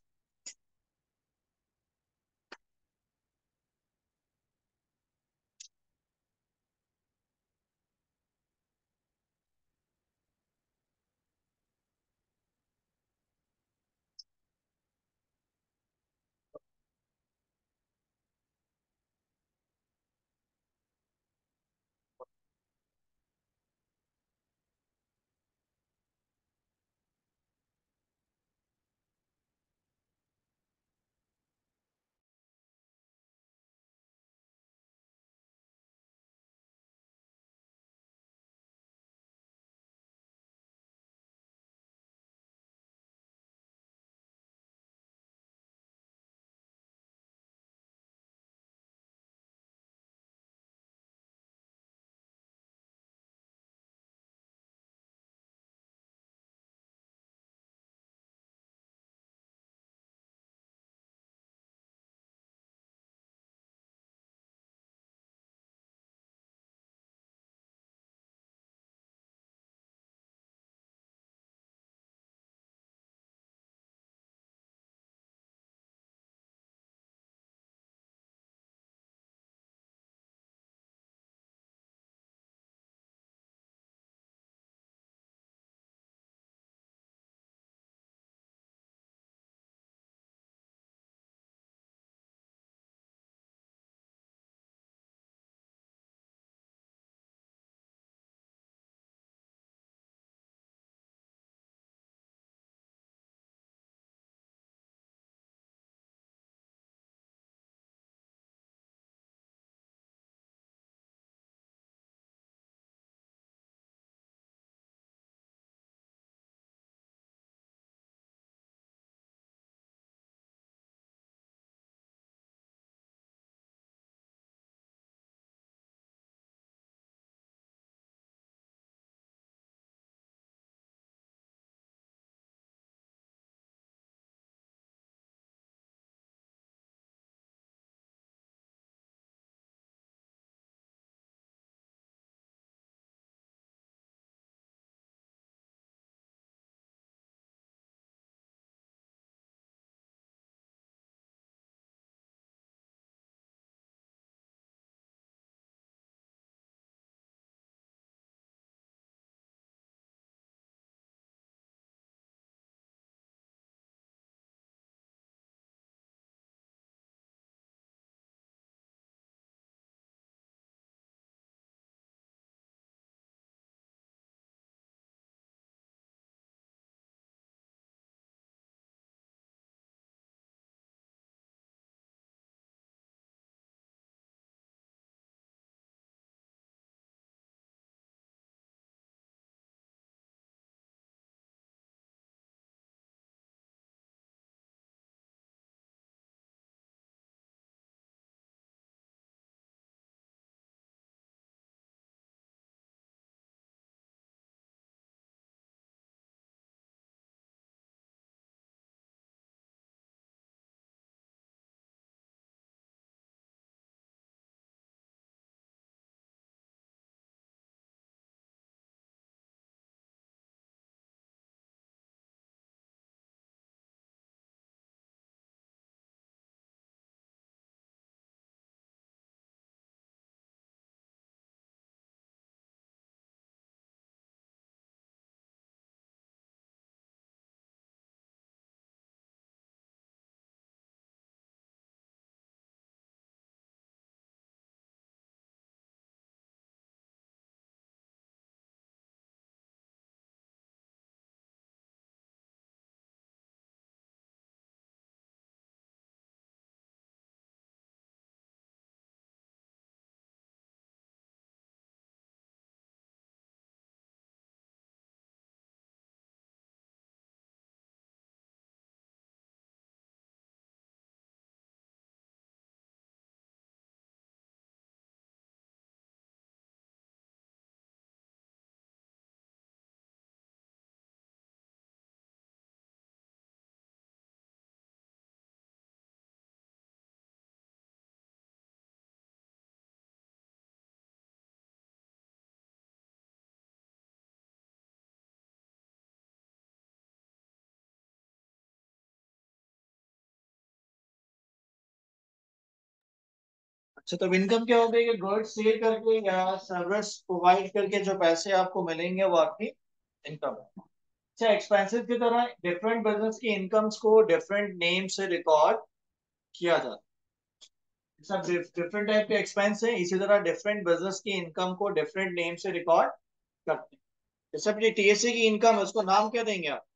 अच्छा, तो इनकम क्या हो गई कि गुड्स सेल करके या सर्विस प्रोवाइड करके जो पैसे आपको मिलेंगे वो आपकी इनकम है। अच्छा, एक्सपेंसेस की तरह डिफरेंट बिजनेस की इनकम्स को डिफरेंट नेम से रिकॉर्ड किया जाता है। सब डिफरेंट टाइप के एक्सपेंस है, इसी तरह डिफरेंट बिजनेस की इनकम को डिफरेंट नेम से रिकॉर्ड करते हैं। जैसे अपनी टीएससी की इनकम है उसको नाम क्या देंगे आप?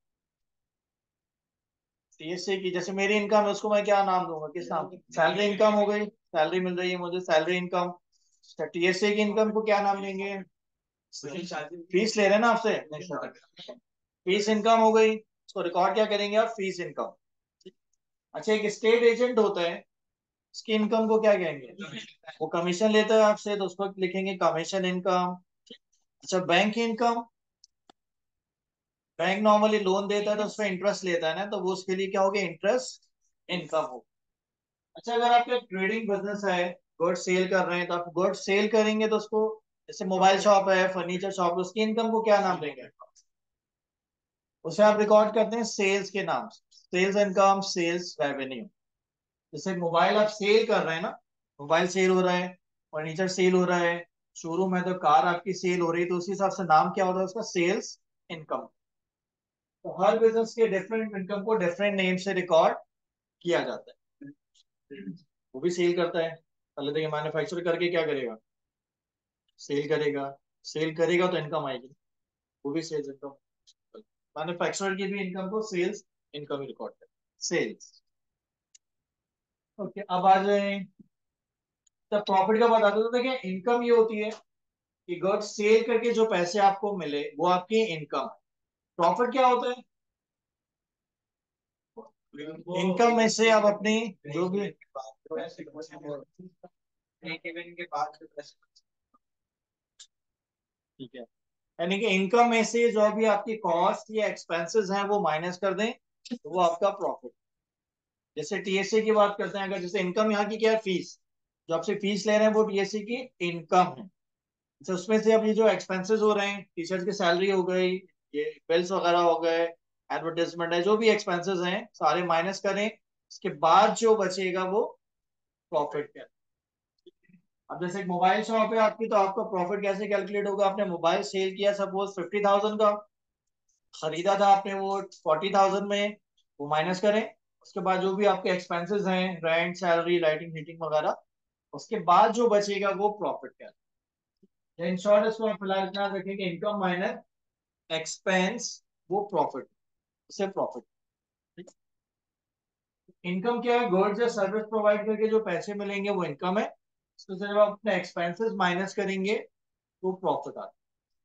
टीएससी की जैसे मेरी इनकम है उसको मैं क्या नाम दूंगा, किस नाम? सैलरी इनकम हो गई, सैलरी मिल रही है मुझे, सैलरी इनकम। टीएससी की इनकम को क्या नाम देंगे? फीस ले रहे हैं ना आपसे, फीस इनकम हो गई, उसको रिकॉर्ड क्या करेंगे आप? Fees income. अच्छा, एक स्टेट एजेंट होता है, उसकी इनकम को क्या कहेंगे? वो कमीशन लेता है आपसे तो उसको लिखेंगे कमीशन इनकम। अच्छा, bank income, bank normally loan देता है तो उसमें इंटरेस्ट लेता है ना, तो वो उसके लिए क्या हो गया? इंटरेस्ट इनकम हो। अच्छा, अगर आपका ट्रेडिंग बिजनेस है, गुड सेल कर रहे हैं, तो आप गुड सेल करेंगे तो उसको, जैसे मोबाइल शॉप है, फर्नीचर शॉप है, उसकी इनकम को क्या नाम देंगे? उसे आप रिकॉर्ड करते हैं सेल्स के नाम से, सेल्स इनकम, सेल्स रेवेन्यू। जैसे मोबाइल आप सेल कर रहे हैं ना, मोबाइल सेल हो रहा है, फर्नीचर सेल हो रहा है, शोरूम है तो कार आपकी सेल हो रही है, तो उसी हिसाब से नाम क्या होता है उसका? Sales income. तो हर बिजनेस के डिफरेंट इनकम को डिफरेंट नेम से रिकॉर्ड किया जाता है। वो भी सेल करता है, पहले देखिए मैन्युफैक्चर करके क्या करेगा? सेल करेगा, सेल करेगा तो इनकम आएगी, वो भी सेल्स इनकम। मैन्युफैक्चरर की भी इनकम को सेल्स इनकम ही रिकॉर्ड करें, सेल्स। ओके, अब आ जाए, जब प्रॉफिट का बता दो तो देखिए इनकम ये होती है कि गुड्स सेल करके जो पैसे आपको मिले वो आपकी इनकम है। प्रॉफिट क्या होता है? इनकम में से आप अपनी जो भी, ठीक है, यानी कि इनकम में से जो भी आपकी कॉस्ट या एक्सपेंसेस हैं वो माइनस कर दें तो वो आपका प्रॉफिट। जैसे टीएससी की बात करते हैं, अगर जैसे इनकम यहाँ की क्या है? फीस, जो आपसे फीस ले रहे हैं वो टीएससी की इनकम है। अच्छा, उसमें से अब ये जो एक्सपेंसेस हो रहे हैं, टीचर्स की सैलरी हो गई, ये बिल्स वगैरह हो गए, एडवर्टाइजमेंट है, जो भी एक्सपेंसेस हैं सारे माइनस करें, उसके बाद जो बचेगा वो प्रॉफिट है। अब जैसे एक मोबाइल शॉप है आपकी, तो आपका प्रॉफिट कैसे कैलकुलेट होगा? आपने मोबाइल सेल किया सपोज 50,000 का, खरीदा था आपने वो 40,000 में, वो माइनस करें, उसके बाद जो भी आपके एक्सपेंसेस हैं, रेंट, सैलरी, लाइटिंग, हीटिंग वगैरह, उसके बाद जो बचेगा वो प्रॉफिट है। इन शॉर्ट इसको आप फिलहाल इतना रखेंगे, इनकम माइनस एक्सपेंस वो प्रॉफिट, उसे प्रॉफिट। इनकम क्या है? गुड्स या सर्विस प्रोवाइड करके जो पैसे मिलेंगे वो इनकम है, इसको जब आप अपने एक्सपेंसेस माइनस करेंगे तो प्रॉफिट आता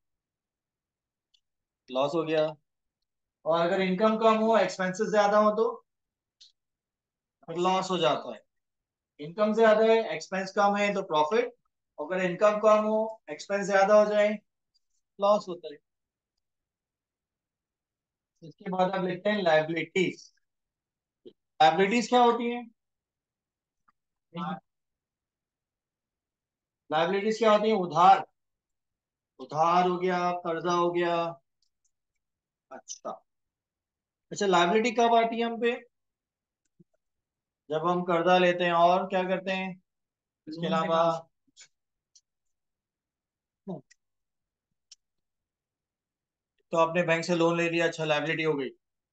है, लॉस हो गया। और अगर इनकम कम हो, एक्सपेंसेस ज्यादा हो तो फिर लॉस हो जाता है। इनकम ज्यादा है, एक्सपेंस कम है तो प्रॉफिट। अगर इनकम कम हो, एक्सपेंस ज्यादा हो जाए, लॉस होता है। इसके बाद आप लिखते हैं लाइबिलिटीज। लाइबिलिटीज क्या होती है? लाइबिलिटीज क्या होती है? उधार, उधार हो गया, कर्जा हो गया। अच्छा, अच्छा, लाइबिलिटी कब आती है हम पे? जब हम कर्जा लेते हैं और क्या करते हैं इसके अलावा? तो आपने बैंक से लोन ले लिया, अच्छा, लाइबिलिटी हो गई।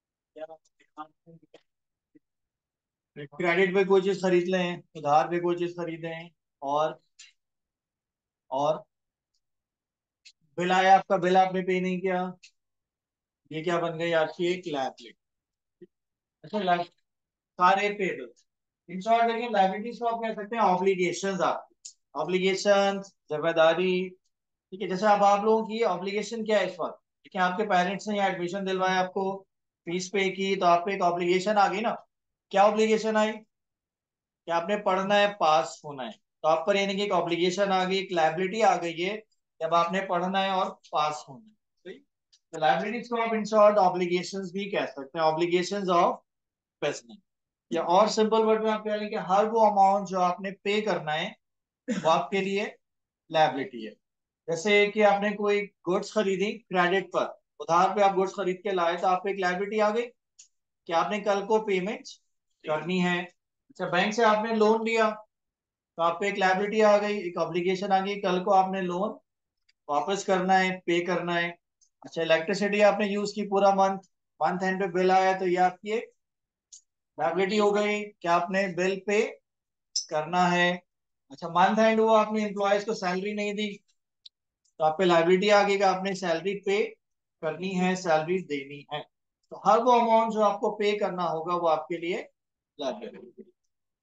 क्रेडिट पे कोई चीज खरीद लें, उधार पे कोई चीज खरीदें, और और बिल आया आपका, बिल आपने पे नहीं किया, ये क्या बन गई? आपकी एक लाइबिलिटी। अच्छा, सारे पेबल। इन शॉर्ट देखिए लाइबिलिटीज को आप कह सकते हैं ऑब्लिगेशंस। आपकी ऑब्लिगेशंस, जिम्मेदारी। ठीक है, जैसे अब आप लोगों की ऑब्लिगेशन क्या है इस वक्त? देखिए, आपके पेरेंट्स ने यहाँ एडमिशन दिलवाया, आपको फीस पे की, तो आप पे एक ऑब्लिगेशन आ गई ना। क्या ऑब्लिगेशन आई? कि आपने पढ़ना है, पास होना है, तो आप पर यानी कि एक ऑब्लिगेशन आ गई, एक लाइबिलिटी आ गई है, जब आपने पढ़ना है और पास होना है। सही, तो लाइबिलिटीज को आप इन शॉर्ट ऑब्लिगेशंस भी कह सकते हैं, ऑब्लिगेशंस ऑफ बिजनेस। या और सिंपल वर्ड में आप कह लें कि हर वो अमाउंट जो आपने पे करना है वो आपके लिए लायबिलिटी है। जैसे कि आपने कोई गुड्स खरीदी क्रेडिट पर, उधार पे आप गुड्स खरीद के लाए, तो आप पे एक लायबिलिटी आ गई कि आपने कल को पेमेंट करनी है। अच्छा, बैंक से आपने लोन लिया, तो आप पे एक लायबिलिटी आ गई, एक ऑब्लिगेशन आ गई, कल को आपने लोन वापस करना है, पे करना है। अच्छा, इलेक्ट्रिसिटी आपने यूज की पूरा मंथ, मंथ एंड पे बिल आया, तो ये आपकी एक लायबिलिटी हो गई कि आपने बिल पे करना है। अच्छा, मंथ एंड हुआ, आपने एम्प्लॉयज को सैलरी नहीं दी, तो आप पे लायबिलिटी आ गई कि आपने सैलरी पे करनी है, सैलरी देनी है। तो हर वो अमाउंट जो आपको पे करना होगा वो आपके लिए लायबिलिटी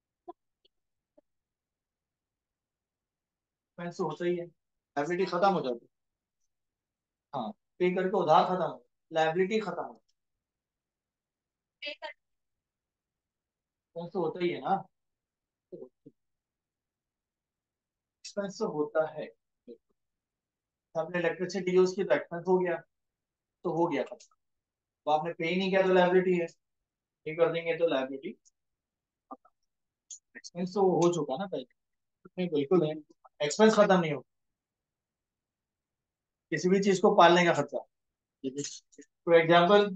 से होता ही है। लायबिलिटी खत्म हो जाती है। हाँ, पे करके उधार खत्म हो, लायबिलिटी खत्म हो, एक्सपेंस तो होता ही है ना। एक्सपेंस तो होता है। आपने इलेक्ट्रिसिटी यूज की तो एक्सपेंस हो गया, तो हो गया खत्म। तो आपने पे ही नहीं किया तो लायबिलिटी है, पे कर देंगे तो लायबिलिटी। एक्सपेंस तो हो चुका ना पहले। नहीं, बिल्कुल है। एक्सपेंस खत्म नहीं हो, किसी भी चीज को पालने का खर्चा। फॉर एग्जाम्पल,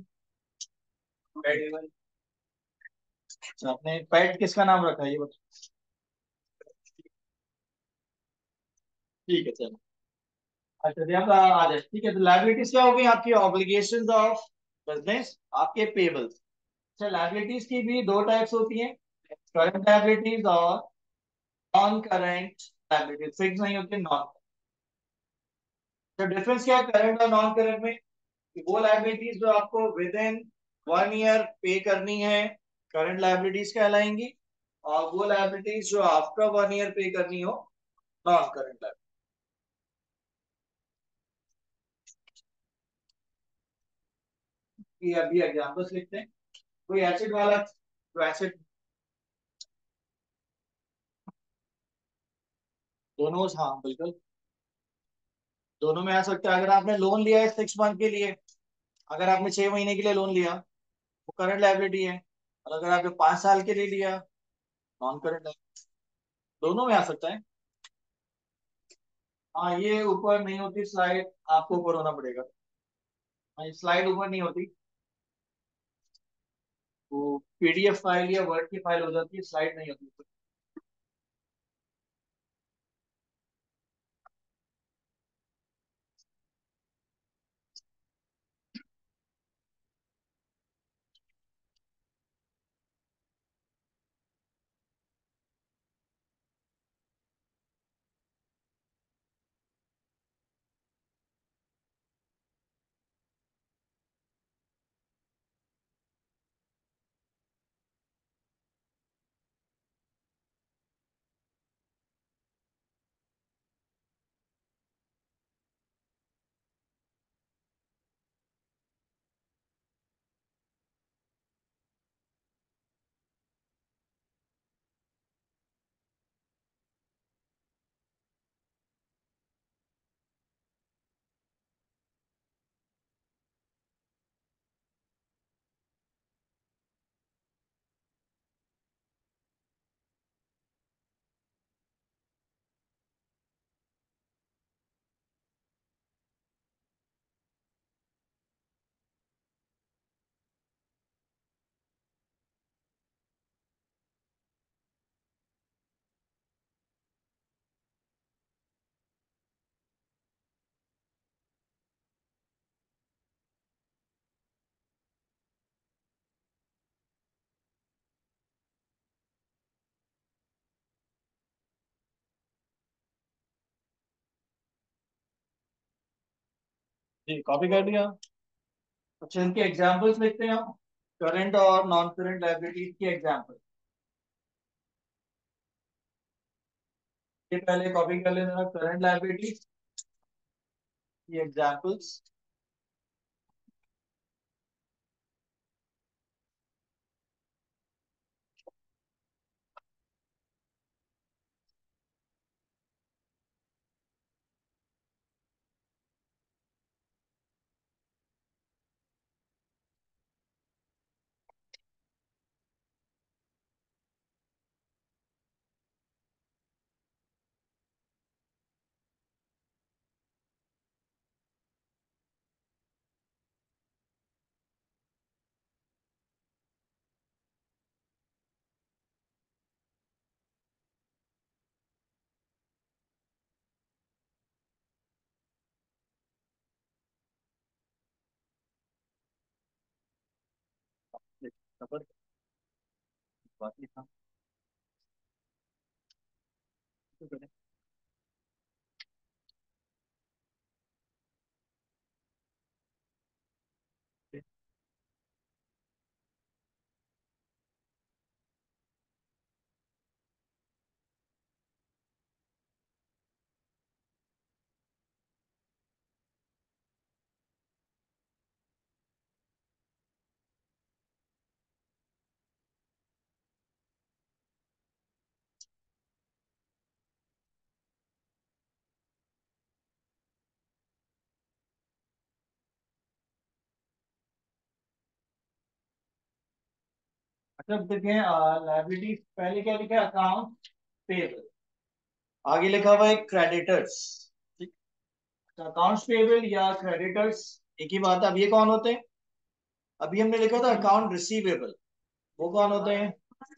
आपने पेट किसका नाम रखा है ये बताओ। ठीक है चलो। अच्छा, जी, आप आ जाए, ठीक है। तो लाइबिलिटीज क्या हो गई आपकी, ऑब्लिगेशंस ऑफ बिजनेस, आपके पेबल्स। अच्छा, लाइबिलिटीज की भी दो टाइप्स होती हैं, करंट लाइबिलिटीज और नॉन करंट लाइबिलिटीज। फिक्स नहीं होती, नॉन। तो डिफरेंस क्या है करंट और नॉन करंट में, कि वो लाइबिलिटीज जो आपको विद इन 1 ईयर पे करनी है, करंट लाइबिलिटीज कहलाएंगी। और वो लाइबिलिटीज जो आफ्टर 1 ईयर पे करनी हो, नॉन करंट लाइबिलिटीज। कि अभी एग्जांपल्स लिखते हैं। कोई एसिड वाला, तो एसिड, दोनों, हाँ बिल्कुल, दोनों में आ सकता है। अगर आपने लोन लिया है 6 मंथ के लिए, अगर आपने 6 महीने के लिए लोन लिया, वो करंट लाइबिलिटी है। और अगर आपने 5 साल के लिए लिया, नॉन करंट है। दोनों में आ सकता है। हाँ, ये ऊपर नहीं होती स्लाइड, आपको ऊपर होना पड़ेगा। हाँ, ये स्लाइड ऊपर नहीं होती, वो पीडीएफ फाइल या वर्ड की फाइल हो जाती है, स्लाइड नहीं होती। जी, कॉपी कर दिया। अच्छा, इनके एग्जांपल्स लिखते हैं हम, करंट और नॉन करंट लाइबिलिटीज के एग्जांपल। ये पहले कॉपी कर लेना, करंट लाइबिलिटीज की एग्जांपल्स। सफर बात लिखा तो करें। अच्छा देखिए, लाइबिलिटी पहले क्या लिखा है, अकाउंट पेबल, आगे लिखा हुआ है क्रेडिटर्स। ठीक, अकाउंट्स पेबल या क्रेडिटर्स एक ही बात है। अब ये कौन होते हैं? अभी हमने लिखा था अकाउंट रिसीवेबल, वो कौन होते हैं?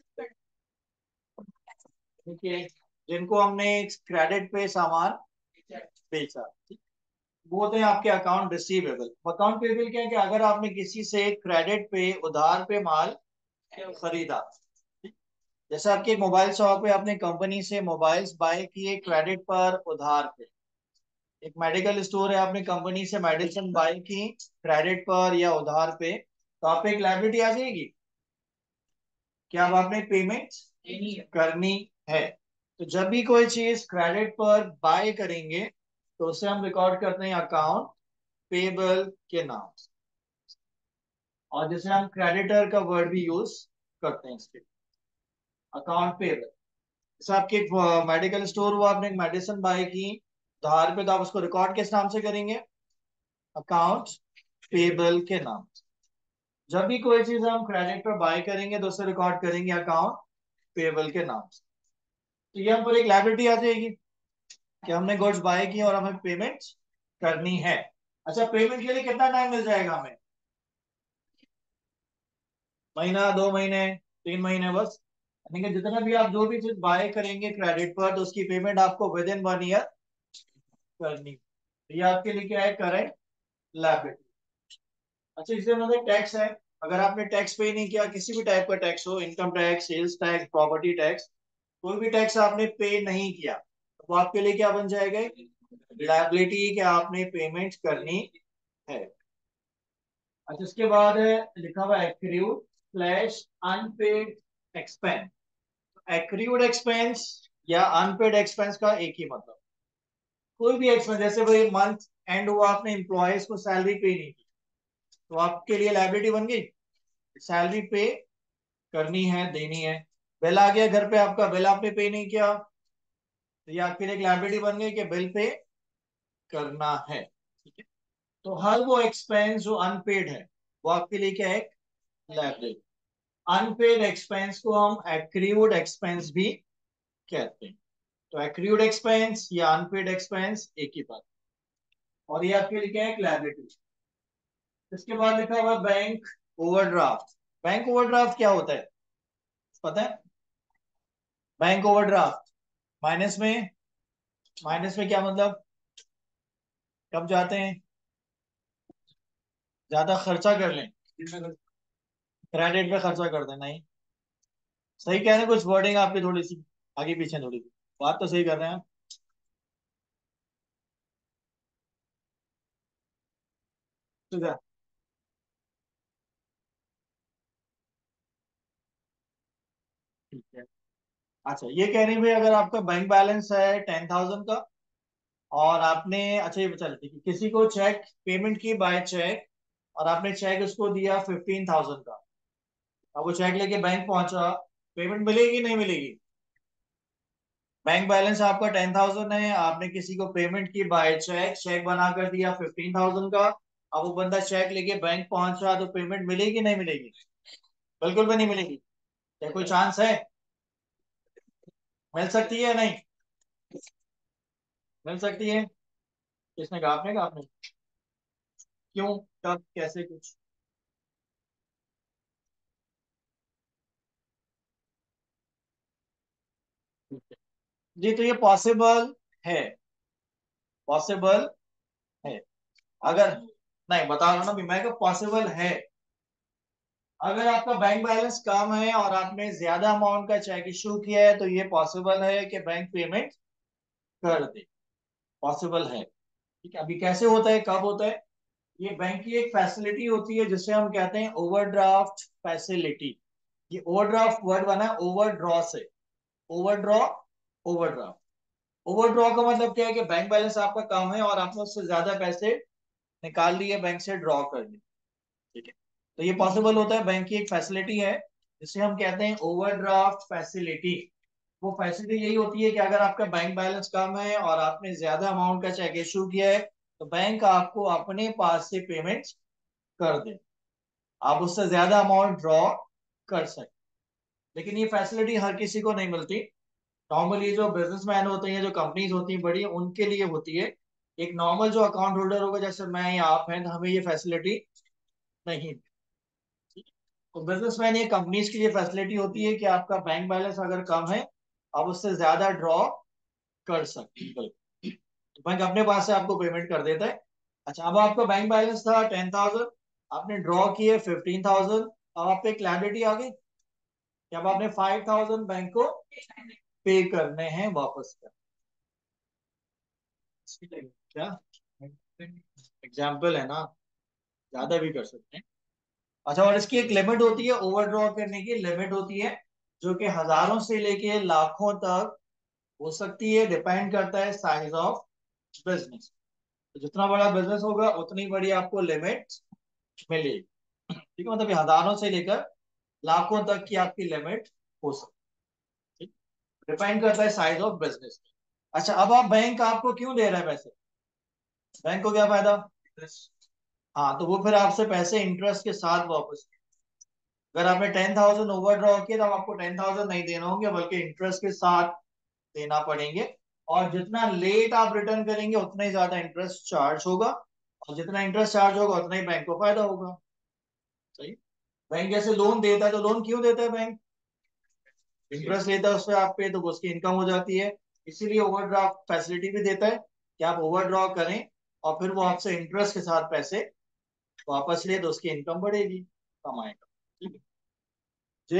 ठीक है, जिनको हमने क्रेडिट पे सामान बेचा, ठीक, वो होते हैं आपके अकाउंट रिसीवेबल। अकाउंट पेबल क्या है कि अगर आपने किसी से क्रेडिट पे, उधार पे माल खरीदा, ठीक, जैसे आपके एक मोबाइल शॉप है, आपने कंपनी से मोबाइल्स बाय किए क्रेडिट पर, उधार पे। एक मेडिकल स्टोर है, आपने कंपनी से मेडिसिन बाय की क्रेडिट पर या उधार पे, तो आप पे एक लायबिलिटी आ जाएगी कि अब आपने पेमेंट करनी है। तो जब भी कोई चीज क्रेडिट पर बाय करेंगे तो उसे हम रिकॉर्ड करते हैं अकाउंट पेबल के नाम से, और जैसे हम क्रेडिटर का वर्ड भी यूज करते हैं इसके, अकाउंट पेबल। जैसे आपके एक मेडिकल स्टोर हुआ, आपने एक मेडिसिन बाय की उधार पे, तो आप उसको रिकॉर्ड किस नाम से करेंगे? अकाउंट पेबल के नाम से। जब भी कोई चीज हम क्रेडिट पर बाय करेंगे तो उसे रिकॉर्ड करेंगे अकाउंट पेबल के नाम से। तो ये हम पर एक लायबिलिटी आ जाएगी कि हमने गुड्स बाय किए और हमें पेमेंट करनी है। अच्छा, पेमेंट के लिए कितना टाइम मिल जाएगा हमें? महीना, 2 महीने, 3 महीने बस? यानी कि जितना भी आप जो भी चीज बाय करेंगे क्रेडिट पर, तो उसकी पेमेंट आपको विद इन 1 ईयर करनी। तो ये आपके लिए क्या है, करंट लायबिलिटी। अच्छा, इससे मतलब टैक्स है। अगर आपने टैक्स पे नहीं किया, किसी भी टाइप का टैक्स हो, income tax, sales tax, property tax, कोई भी टैक्स आपने पे नहीं किया, तो वो आपके लिए क्या बन जाएगा? लायबिलिटी कि आपने पेमेंट करनी है। अच्छा, इसके बाद है लिखा हुआ accrued slash unpaid expense. Accrued expense या अनपेड एक्सपेंस का एक ही मतलब, कोई भी एक्सपेंस, जैसे भाई मंथ एंड हुआ, आपने एम्प्लॉयज को सैलरी पे नहीं की, तो आपके लिए लायबिलिटी बन गई, सैलरी पे करनी है, देनी है। बिल आ गया घर पे आपका, बिल आपने पे नहीं किया, तो ये आपके लिए एक लायबिलिटी बन गई कि बिल पे करना है। ठीक है, तो हर वो एक्सपेंस जो अनपेड है वो आपके लिए क्या है? लायबिलिटी। अनपेड एक्सपेंस को हम एक्रीड एक्सपेंस भी कहते हैं। तो एक्रीड एक्सपेंस या अनपेड एक्सपेंस एक ही बात, और ये आपके लिए क्या है? लायबिलिटी। इसके बाद लिखा हुआ बैंक ओवरड्राफ्ट। बैंक ओवरड्राफ्ट क्या होता है, पता है? बैंक ओवरड्राफ्ट माइनस में, माइनस में क्या मतलब? कब जाते हैं? ज्यादा खर्चा कर लें, क्रेडिट पे खर्चा कर दें, नहीं। सही कह रहे हैं, कुछ वर्डिंग आपकी थोड़ी सी आगे पीछे, थोड़ी सी बात तो सही कर रहे हैं। ठीक है, ठीक है। अच्छा, ये कह रही भाई, अगर आपका बैंक बैलेंस है 10,000 का, और आपने, अच्छा ये चल ठीक है, किसी को चेक पेमेंट की बाय चेक, और आपने चेक उसको दिया 15,000 का, अब वो चेक लेके बैंक पहुंचा, पेमेंट मिलेगी नहीं मिलेगी? बैंक बैलेंस आपका 10,000 है, आपने किसी को पेमेंट की बाय चेक, चेक बना कर दिया 15,000 का, अब वो बंदा चेक लेके बैंक पहुंचा, तो पेमेंट मिलेगी नहीं मिलेगी? बिल्कुल भी नहीं मिलेगी। क्या कोई चांस है? मिल सकती है या नहीं? मिल सकती है। किसने कहा? आपने कहा? आपने? क्यों, कब, कैसे, कुछ? जी, तो ये पॉसिबल है, पॉसिबल है। अगर, नहीं बता रहा हूं ना भी मैं, पॉसिबल है। अगर आपका बैंक बैलेंस कम है और आपने ज्यादा अमाउंट का चेक इशू किया है तो ये पॉसिबल है कि बैंक पेमेंट कर दे, पॉसिबल है। ठीक है, अभी कैसे होता है, कब होता है? ये बैंक की एक फैसिलिटी होती है जिसे हम कहते हैं ओवरड्राफ्ट फैसिलिटी। ये ओवरड्राफ्ट वर्ड बना है ओवरड्रॉ से। Overdraw, overdraft. ओवरड्रॉ का मतलब क्या है कि बैंक बैलेंस आपका कम है और आपने उससे ज्यादा पैसे निकाल लिए, बैंक से ड्रॉ कर लिए। ठीक है, तो ये पॉसिबल होता है, बैंक की एक फैसिलिटी है जिसे हम कहते हैं ओवरड्राफ्ट फैसिलिटी। वो फैसिलिटी यही होती है कि अगर आपका बैंक बैलेंस कम है और आपने ज्यादा अमाउंट का चेक इशू किया है तो बैंक आपको अपने पास से पेमेंट कर दे, आप उससे ज्यादा अमाउंट ड्रॉ कर सकते। लेकिन ये फैसिलिटी हर किसी को नहीं मिलती। नॉर्मली जो बिजनेसमैन होते हैं, जो कंपनीज होती हैं बड़ी, उनके लिए होती है। एक नॉर्मल जो अकाउंट होल्डर होगा जैसे मैं या आप हैं, तो हमें ये फैसिलिटी नहीं। तो बिजनेसमैन, ये कंपनीज के लिए फैसिलिटी होती है कि आपका बैंक बैलेंस अगर कम है आप उससे ज्यादा ड्रॉ कर सकते हैं, बिल्कुल। तो बैंक अपने पास से आपको पेमेंट कर देता है। अच्छा, अब आपका बैंक बैलेंस था 10,000, आपने ड्रॉ किए 15,000, अब आप पे एक लायबिलिटी आ गई कि अब आपने 5,000 बैंक को पे करने हैं वापस कर। क्या एग्जाम्पल है ना, ज्यादा भी कर सकते हैं। अच्छा, और इसकी एक लिमिट होती है, ओवरड्रॉ करने की लिमिट होती है जो कि हजारों से लेके लाखों तक हो सकती है, डिपेंड करता है साइज ऑफ बिजनेस। तो जितना बड़ा बिजनेस होगा उतनी बड़ी आपको लिमिट मिलेगी। ठीक है, मतलब ये हजारों से लेकर लाखों तक की आपकी लिमिट हो सकती है, डिपेंड करता है साइज ऑफ बिजनेस। अच्छा, अब आप बैंक आपको क्यों दे रहा है पैसे? बैंक को क्या फायदा? हाँ, तो वो फिर आपसे पैसे इंटरेस्ट के साथ वापस। अगर आपने 10,000 ओवर ड्रॉ किया तो आपको 10,000 नहीं देना होंगे बल्कि इंटरेस्ट के साथ देना पड़ेंगे। और जितना लेट आप रिटर्न करेंगे उतना ही ज्यादा इंटरेस्ट चार्ज होगा, और जितना इंटरेस्ट चार्ज होगा उतना ही बैंक को फायदा होगा। सही। बैंक जैसे लोन देता है, तो लोन क्यों देता है बैंक? इंटरेस्ट लेता है उस पर आप पे, तो उसकी इनकम हो जाती है। इसीलिए ओवरड्राफ्ट फैसिलिटी भी देता है कि आप ओवरड्रॉ करें और फिर वो आपसे इंटरेस्ट के साथ पैसे वापस ले तो उसकी इनकम बढ़ेगी, कमाएगा। ठीक है जी।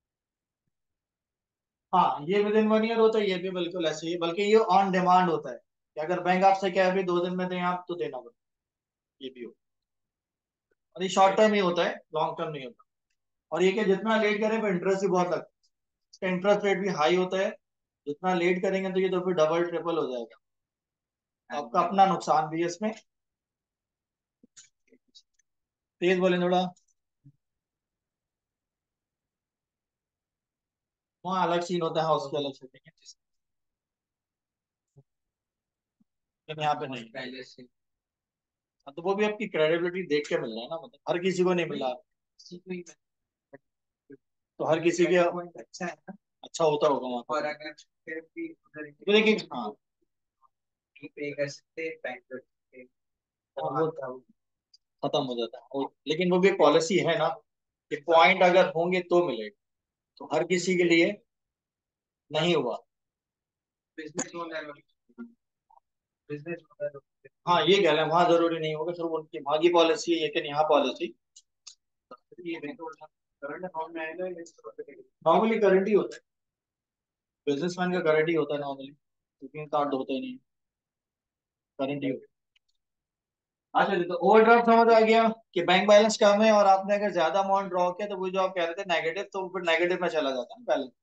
हाँ, ये विद इन 1 ईयर होता है, ये भी बिल्कुल ऐसे ही है, बल्कि ये ऑन डिमांड होता है कि अगर बैंक आपसे कहे अभी 2 दिन में दें आप, तो देना पड़ेगा। ये भी होता है, और ये शॉर्ट टर्म ही होता है, लॉन्ग टर्म नहीं होता। और ये कि जितना लेट करें फिर इंटरेस्ट भी बहुत लगता है, इसका इंटरेस्ट रेट भी हाई होता है। जितना लेट करेंगे तो ये तो फिर डबल ट्रिपल हो जाएगा, तो आपका अपना नुकसान भी है इसमें। तेज बोले थोड़ा। वहाँ अलग सीन होता है, हाउस के अलग सेटिंग है, लेकिन यहाँ पे नहीं पहले से। हाँ, तो वो भी आपकी क्रेडिबिलिटी देख के मिल रहा है ना, मतलब हर किसी को नहीं मिला। तो हर किसी के अच्छा है ना, अच्छा होता होगा वहाँ पे। और अगर फिर भी उधर तो देखिए, हाँ पे कर सकते हैं बैंक, वो खत्म हो जाता है लेकिन वो भी पॉलिसी है ना कि पॉइंट अगर होंगे तो मिलेगा, तो हर किसी के लिए नहीं हुआ। बिजनेस ओनर, बिजनेस ओनर, हाँ ये कह रहे हैं वहां जरूरी नहीं होगा, सिर्फ उनकी वहां की पॉलिसी है, लेकिन यहाँ पॉलिसी ये करंट अकाउंट में आएगा। नॉर्मली करंट ही होता है, बिजनेसमैन का करंट ही होता है नॉर्मली, बुकिंग कार्ड होता ही नहीं, करंट ही होता है। अच्छा जी, तो ओवरड्राफ्ट समझ आ गया कि बैंक बैलेंस कम है और आपने अगर ज्यादा अमाउंट ड्रॉ किया तो वो जो आप कह रहे थे नेगेटिव, तो फिर नेगेटिव में चला जाता है बैलेंस।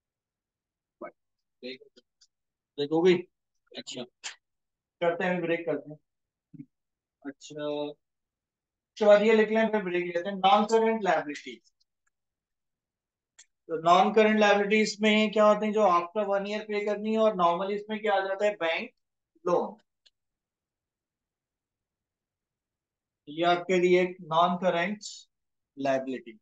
देखोगी। अच्छा, करते हैं ब्रेक करते हैं। अच्छा, उसके बाद ये लिख लें, फिर ब्रेक लेते हैं। Non current liability. तो नॉन करेंट लायबिलिटीज में क्या होते हैं, जो आफ्टर 1 ईयर पे करनी है, और नॉर्मली इसमें क्या आ जाता है, बैंक लोन। ये आपके लिए एक non current liability.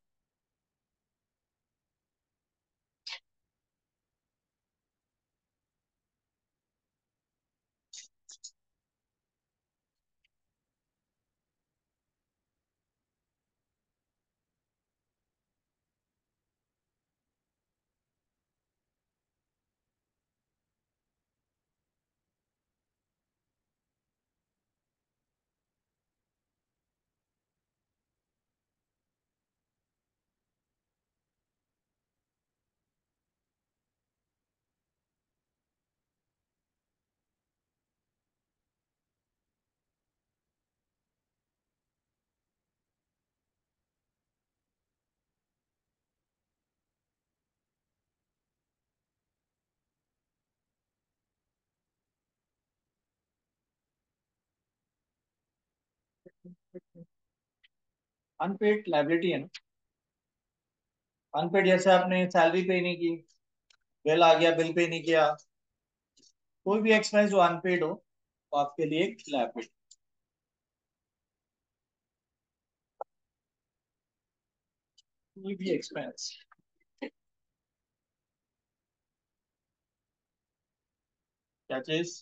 Unpaid liability है ना। अनपेड जैसे आपने सैलरी पे नहीं की, बिल आ गया, बिल पे नहीं किया, कोई भी एक्सपेंस जो अनपेड हो तो आपके लिए एक लाइबिलिटी। कोई भी एक्सपेंस, क्या चीज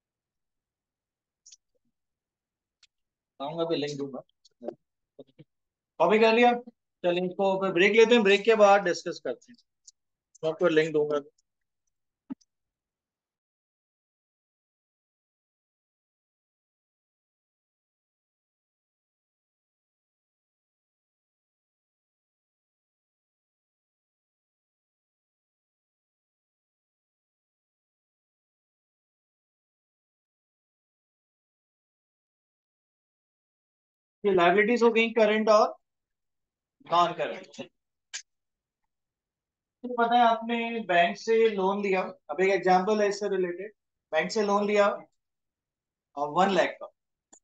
बताऊंगा, भी लिंक दूंगा। कॉपी कर लिया। चलिए इसको फिर ब्रेक लेते हैं, ब्रेक के बाद डिस्कस करते हैं। मैं आपको लिंक दूंगा। ये लाइबिलिटीज हो गई करंट और नॉन करंट। तो पता है आपने बैंक से लोन लिया, अब एक एग्जांपल है इससे रिलेटेड। बैंक से लोन लिया 1 लाख का,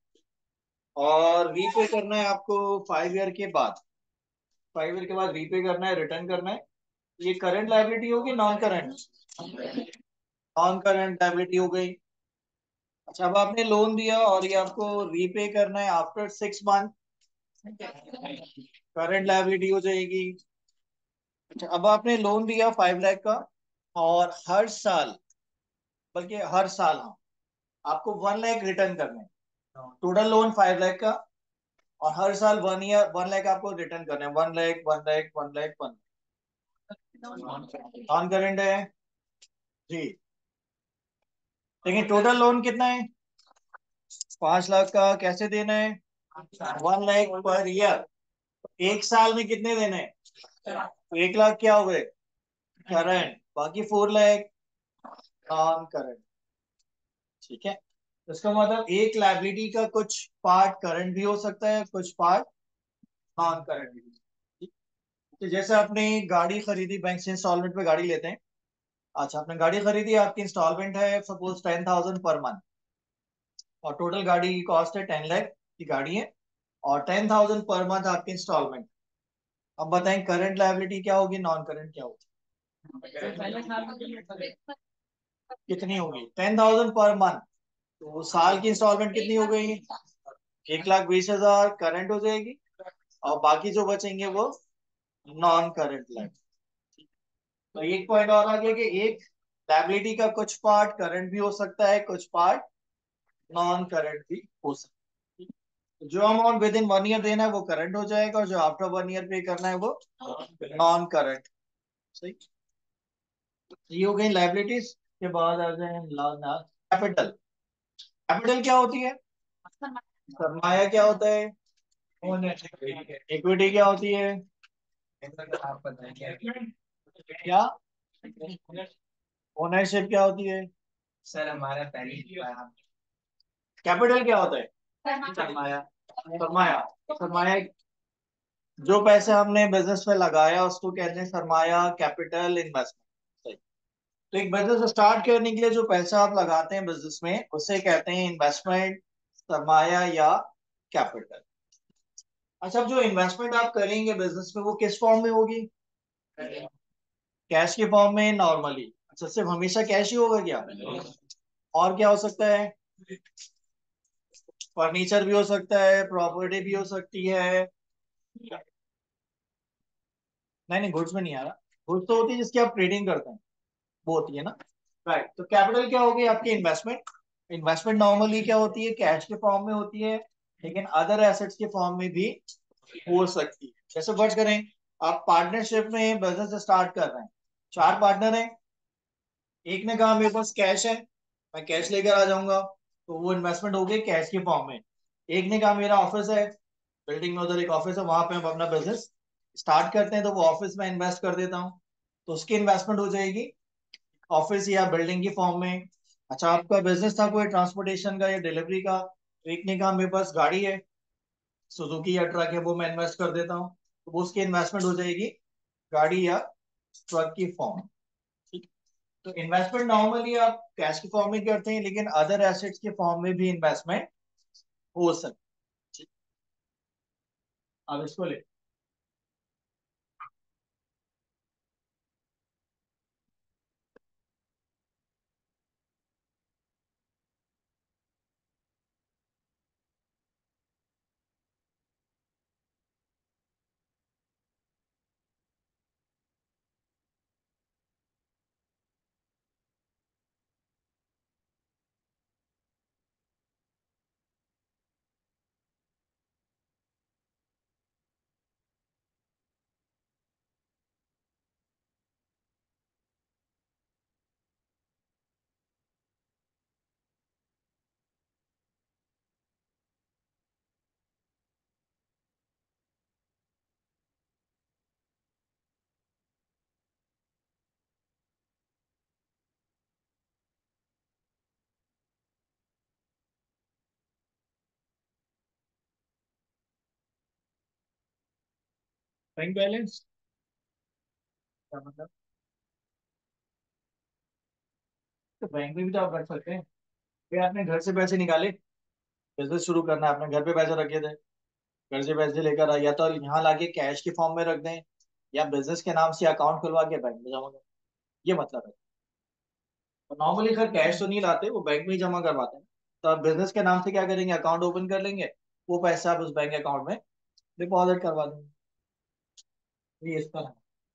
और रीपे करना है आपको 5 ईयर के बाद। 5 ईयर के बाद रीपे करना है, रिटर्न करना है। ये करंट लाइबिलिटी होगी, non current? Non current liability हो गई। अच्छा, अब आपने लोन दिया और ये आपको रीपे करना है आफ्टर 6 मंथ, करंट लाइबिलिटी हो जाएगी। अच्छा, अब आपने लोन दिया 5 लाख का, और हर साल, बल्कि हर साल, हाँ, आपको 1 लाख रिटर्न करना है। टोटल लोन 5 लाख का, और हर साल 1 ईयर 1 लाख आपको रिटर्न करना है। 1 लाख, 1 लाख, 1 लाख, 1 लाख। नॉन करंट है जी। लेकिन टोटल लोन कितना है? 5 लाख का। कैसे देना है? 1 लाख पर ईयर। एक साल में कितने देने हैं? तो 1 लाख क्या हो गए? करंट। बाकी 4 लाख नॉन करंट। ठीक है, तो इसका मतलब एक लाइबिलिटी का कुछ पार्ट करंट भी हो सकता है, कुछ पार्ट नॉन करंट भी। ठीक? तो जैसे आपने गाड़ी खरीदी, बैंक से इंस्टॉलमेंट पे गाड़ी लेते हैं। अच्छा, आपने गाड़ी खरीदी, आपकी इंस्टॉलमेंट है सपोज 10,000 पर मंथ, और टोटल गाड़ी की कॉस्ट है 10 लाख की गाड़ी है, और 10,000 पर मंथ आपकी इंस्टॉलमेंट। अब बताएं करंट लायबिलिटी क्या होगी, नॉन करंट क्या होगी? कितनी होगी? 10,000 पर मंथ। तो साल की इंस्टॉलमेंट कितनी हो गई? 1,20,000 करंट हो जाएगी, और बाकी जो बचेंगे वो नॉन करंट लायबिलिटी। तो एक पॉइंट और आ गया कि एक लायबिलिटी का कुछ पार्ट करंट भी हो सकता है, कुछ पार्ट नॉन करंट भी हो सकता है। तो जो अमाउंट विद इन 1 ईयर देना है वो करंट हो जाएगा, और जो आफ्टर 1 ईयर पे करना है वो नॉन करंट। सही। ये हो गई लाइबिलिटीज। के बाद आ जाए कैपिटल। कैपिटल क्या होती है? सरमाया क्या होता है? इक्विटी क्या होती है? क्या? ओनरशिप क्या होती है? सर हमारा पहली कैपिटल क्या होता है? सरमाया। सरमाया। सरमाया, जो पैसे हमने बिजनेस में लगाया उसको कहते हैं सरमाया, कैपिटल, इन्वेस्टमेंट। तो एक बिजनेस स्टार्ट करने के लिए जो पैसा आप लगाते हैं बिजनेस में, उसे कहते हैं इन्वेस्टमेंट, सरमाया या कैपिटल। अच्छा, अब जो इन्वेस्टमेंट आप करेंगे बिजनेस में वो किस फॉर्म में होगी? कैश के फॉर्म में नॉर्मली। अच्छा, सिर्फ हमेशा कैश ही होगा क्या? और क्या हो सकता है? फर्नीचर भी हो सकता है, प्रॉपर्टी भी हो सकती है। नहीं नहीं, गुड्स में नहीं आ रहा। गुड्स तो होती है जिसकी आप ट्रेडिंग करते हैं, वो होती है ना। राइट, तो कैपिटल क्या होगी आपकी? इन्वेस्टमेंट। इन्वेस्टमेंट नॉर्मली क्या होती है? कैश के फॉर्म में होती है, लेकिन अदर एसेट्स के फॉर्म में भी हो सकती है। जैसे वर्ड करें, आप पार्टनरशिप में बिजनेस स्टार्ट कर रहे हैं, 4 पार्टनर हैं। एक ने कहा मेरे पास कैश है, मैं कैश लेकर आ जाऊंगा, तो वो इन्वेस्टमेंट हो गई कैश के फॉर्म में। एक ने कहा मेरा ऑफिस है, बिल्डिंग में उधर एक ऑफिस है, वहां पे हम अपना बिजनेस स्टार्ट करते हैं, तो वो ऑफिस में इन्वेस्ट कर देता हूँ, तो उसकी इन्वेस्टमेंट हो जाएगी ऑफिस या बिल्डिंग की फॉर्म में। अच्छा, आपका बिजनेस था कोई ट्रांसपोर्टेशन का या डिलीवरी का, तो एक ने कहा मेरे पास गाड़ी है, सुजुकी या ट्रक है, वो मैं इन्वेस्ट कर देता हूँ, तो वो उसकी इन्वेस्टमेंट हो जाएगी गाड़ी या ट्रक की फॉर्म। ठीक। तो इन्वेस्टमेंट नॉर्मली आप कैश की फॉर्म में करते हैं, लेकिन अदर एसेट्स के फॉर्म में भी इन्वेस्टमेंट हो सकती है। अब इसको ले। बैंक बैलेंस क्या मतलब? तो बैंक में भी तो आप रख सकते हैं। फिर आपने घर से पैसे निकाले, बिजनेस शुरू करना है, आपने घर पे पैसे रखे थे, घर से पैसे लेकर आए, या तो यहाँ लाके कैश के फॉर्म में रख दें, या बिजनेस के नाम से अकाउंट खुलवा के बैंक में जमा करें। ये मतलब है। तो नॉर्मली सर कैश तो नहीं लाते, वो बैंक में ही जमा करवाते हैं। तो आप बिजनेस के नाम से क्या करेंगे, अकाउंट ओपन कर लेंगे, वो पैसा आप उस बैंक अकाउंट में डिपॉजिट करवा देंगे। ये इस तरह है।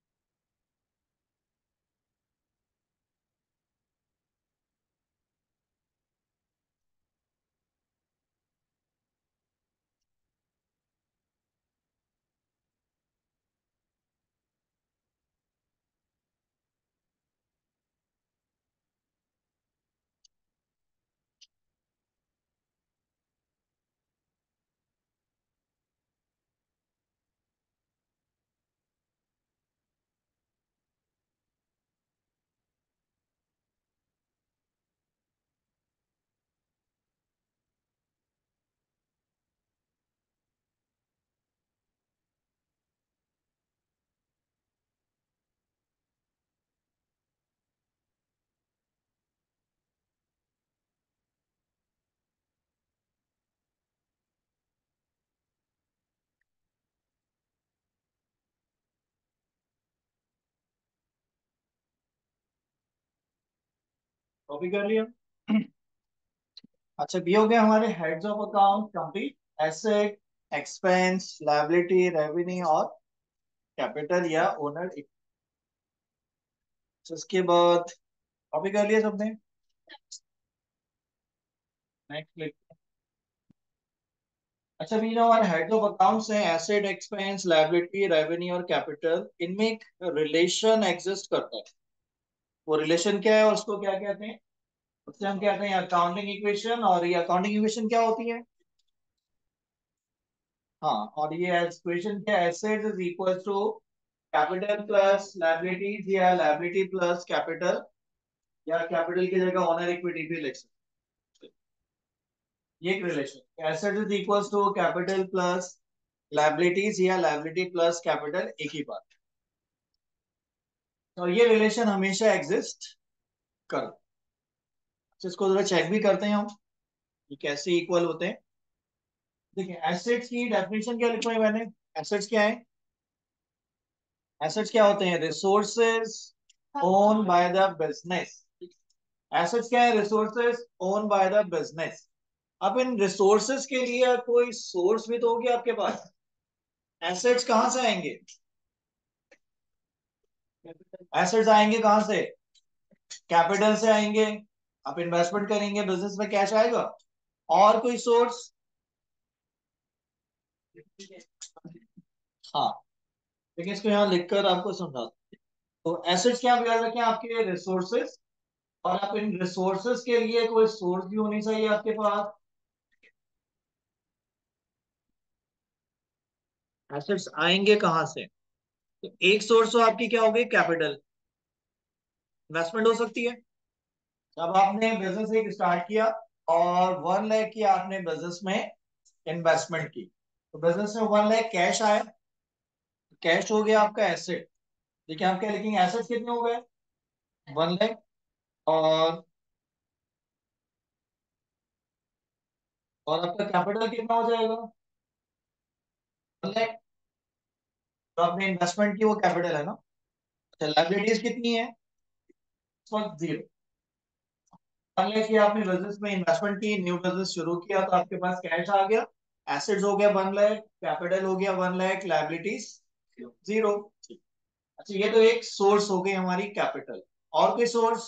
कॉपी कर लिया। अच्छा, ये हो गया हमारे heads of account complete. Asset, expense, liability, revenue और कैपिटल या ओनर। उसके बाद कॉपी कर लिया सबने। नेक्स्ट। अच्छा, भी जो हमारे हेड ऑफ अकाउंट्स हैं, एसेट, एक्सपेंस, लायबिलिटी, रेवेन्यू और कैपिटल, इनमें एक रिलेशन एग्जिस्ट करता है। वो रिलेशन क्या है और उसको क्या कहते हैं? उससे हम कहते हैं अकाउंटिंग इक्वेशन। और ये अकाउंटिंग इक्वेशन क्या होती है? हाँ, और ये इक्वेशन क्या, asset is equal to capital plus liabilities, या लायबिलिटी प्लस कैपिटल, या कैपिटल की जगह ऑनर इक्विटी भी लिख सकते हैं। ये एक relation, asset is equal to capital plus liabilities, या लायबिलिटी प्लस कैपिटल, एक ही बात। तो ये रिलेशन हमेशा एग्जिस्ट कर। इसको जरा चेक भी करते हैं हम, ये कैसे इक्वल होते हैं। देखिए, एसेट्स की डेफिनेशन क्या लिखा है मैंने। एसेट्स क्या है? एसेट्स क्या होते हैं? Resources own by the business. Assets क्या है? Resources own by the business. अब इन रिसोर्सेज के लिए कोई सोर्स भी तो होगी आपके पास। एसेट्स कहां से आएंगे? एसेट्स आएंगे कहां से? कैपिटल से आएंगे। आप इन्वेस्टमेंट करेंगे बिजनेस में, कैश आएगा। और कोई सोर्स? हाँ, लेकिन इसको यहाँ लिखकर आपको समझा दूं। तो एसेट्स क्या याद रखें, आपके रिसोर्सेज। और आप इन रिसोर्सेज के लिए कोई सोर्स भी होनी चाहिए आपके पास। एसेट्स आएंगे कहां से? तो एक सोर्स तो आपकी क्या होगी, कैपिटल, इन्वेस्टमेंट हो सकती है। जब आपने बिजनेस एक स्टार्ट किया और 1 लाख की आपने बिजनेस में इन्वेस्टमेंट की, तो बिजनेस में 1 लाख कैश आया। कैश हो गया आपका एसेट। देखिए आप क्या लिखेंगे, एसेट कितने हो गए? 1 लाख। और आपका कैपिटल कितना हो जाएगा? 1 लाख। तो आपने इन्वेस्टमेंट की वो कैपिटल है ना। अच्छा, लाइबिलिटीज कितनी है इस वक्त? जीरो। मान लिया कि आपने बिजनेस में इन्वेस्टमेंट की, न्यू बिजनेस शुरू किया, तो आपके पास कैश आ गया, एसेट्स हो गया 1 लाख, कैपिटल हो गया 1 लाख, लाइबिलिटीज जीरो। अच्छा, ये तो एक सोर्स हो गई हमारी कैपिटल। और कोई सोर्स?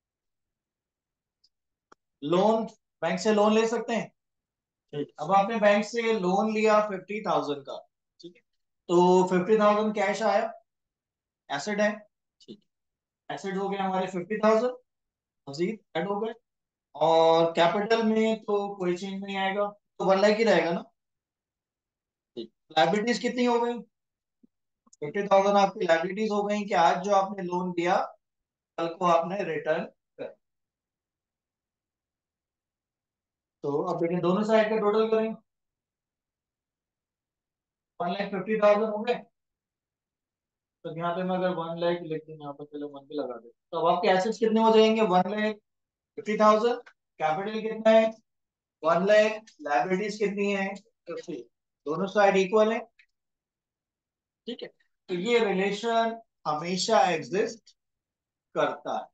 लोन, बैंक से लोन ले सकते हैं। ठीक, अब आपने बैंक से लोन लिया 50,000 का। ठीक है, तो 50,000 कैश आया, एसेट है। ठीक, एसेट हो गया हमारे 50,000, मजीद ऐड हो गए। और कैपिटल में तो कोई चेंज नहीं आएगा, तो 1 लाख ही रहेगा ना। ठीक, लाइबिलिटीज कितनी हो गई? 50,000 आपकी लाइबिलिटीज हो गई कि आज जो आपने लोन दिया, कल को आपने रिटर्न कर। तो अब देखिए दोनों साइड का टोटल करें, 1,50,000 हो गए। तो यहाँ पे मैं अगर 1 लाख लिख दूं, यहाँ पे चलो 1 भी लगा दे, तो अब आपके एसेट्स कितने हो जाएंगे? 1,50,000। कैपिटल कितना है? 1 लाख। लाइबिलिटीज कितनी है? 50। दोनों साइड इक्वल है। ठीक है, तो ये रिलेशन हमेशा एग्जिस्ट करता है।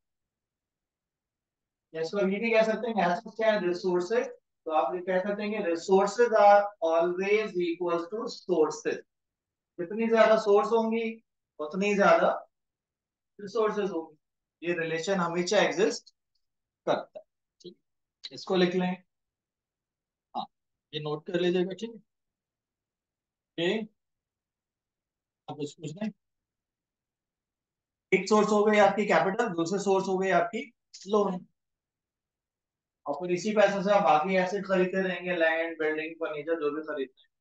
या इसको ये भी कह सकते हैं, एसेट्स क्या है? रिसोर्सेज। तो आप ये कह सकते हैं कि resources are always equal to sources. जितनी ज्यादा सोर्स होंगी, उतनी ज्यादा रिसोर्सेज होंगी। ये रिलेशन हमेशा एग्जिस्ट करता है। ठीक है? इसको लिख लें। हाँ, ये नोट कर लीजिएगा। ठीक है, ये आप इसको कुछ नहीं। एक सोर्स हो गई आपकी कैपिटल, दूसरे सोर्स हो गई आपकी लोन। और फिर इसी पैसे से आप बाकी एसेट खरीदते रहेंगे, लैंड, बिल्डिंग, फर्नीचर, जो भी खरीदते हैं।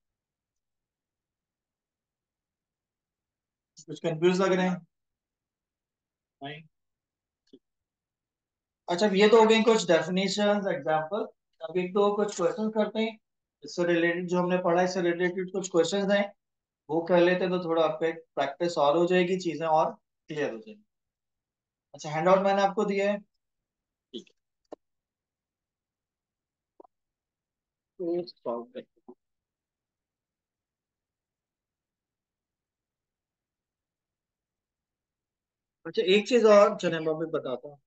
कुछ कंफ्यूज लग रहे हैं? नहीं। अच्छा, अब ये तो हो गई कुछ डेफिनेशंस, एग्जांपल। अब एक तो कुछ क्वेश्चन करते हैं इससे रिलेटेड, जो हमने पढ़ा इससे रिलेटेड कुछ क्वेश्चंस हैं, वो कर लेते हैं, तो थोड़ा आपका प्रैक्टिस और हो जाएगी, चीजें और क्लियर हो जाएंगी। अच्छा, हैंड आउट मैंने आपको दिया है। ठीक है, तो सॉल्व करते हैं। अच्छा, एक चीज और चले मैं अभी बताता हूँ।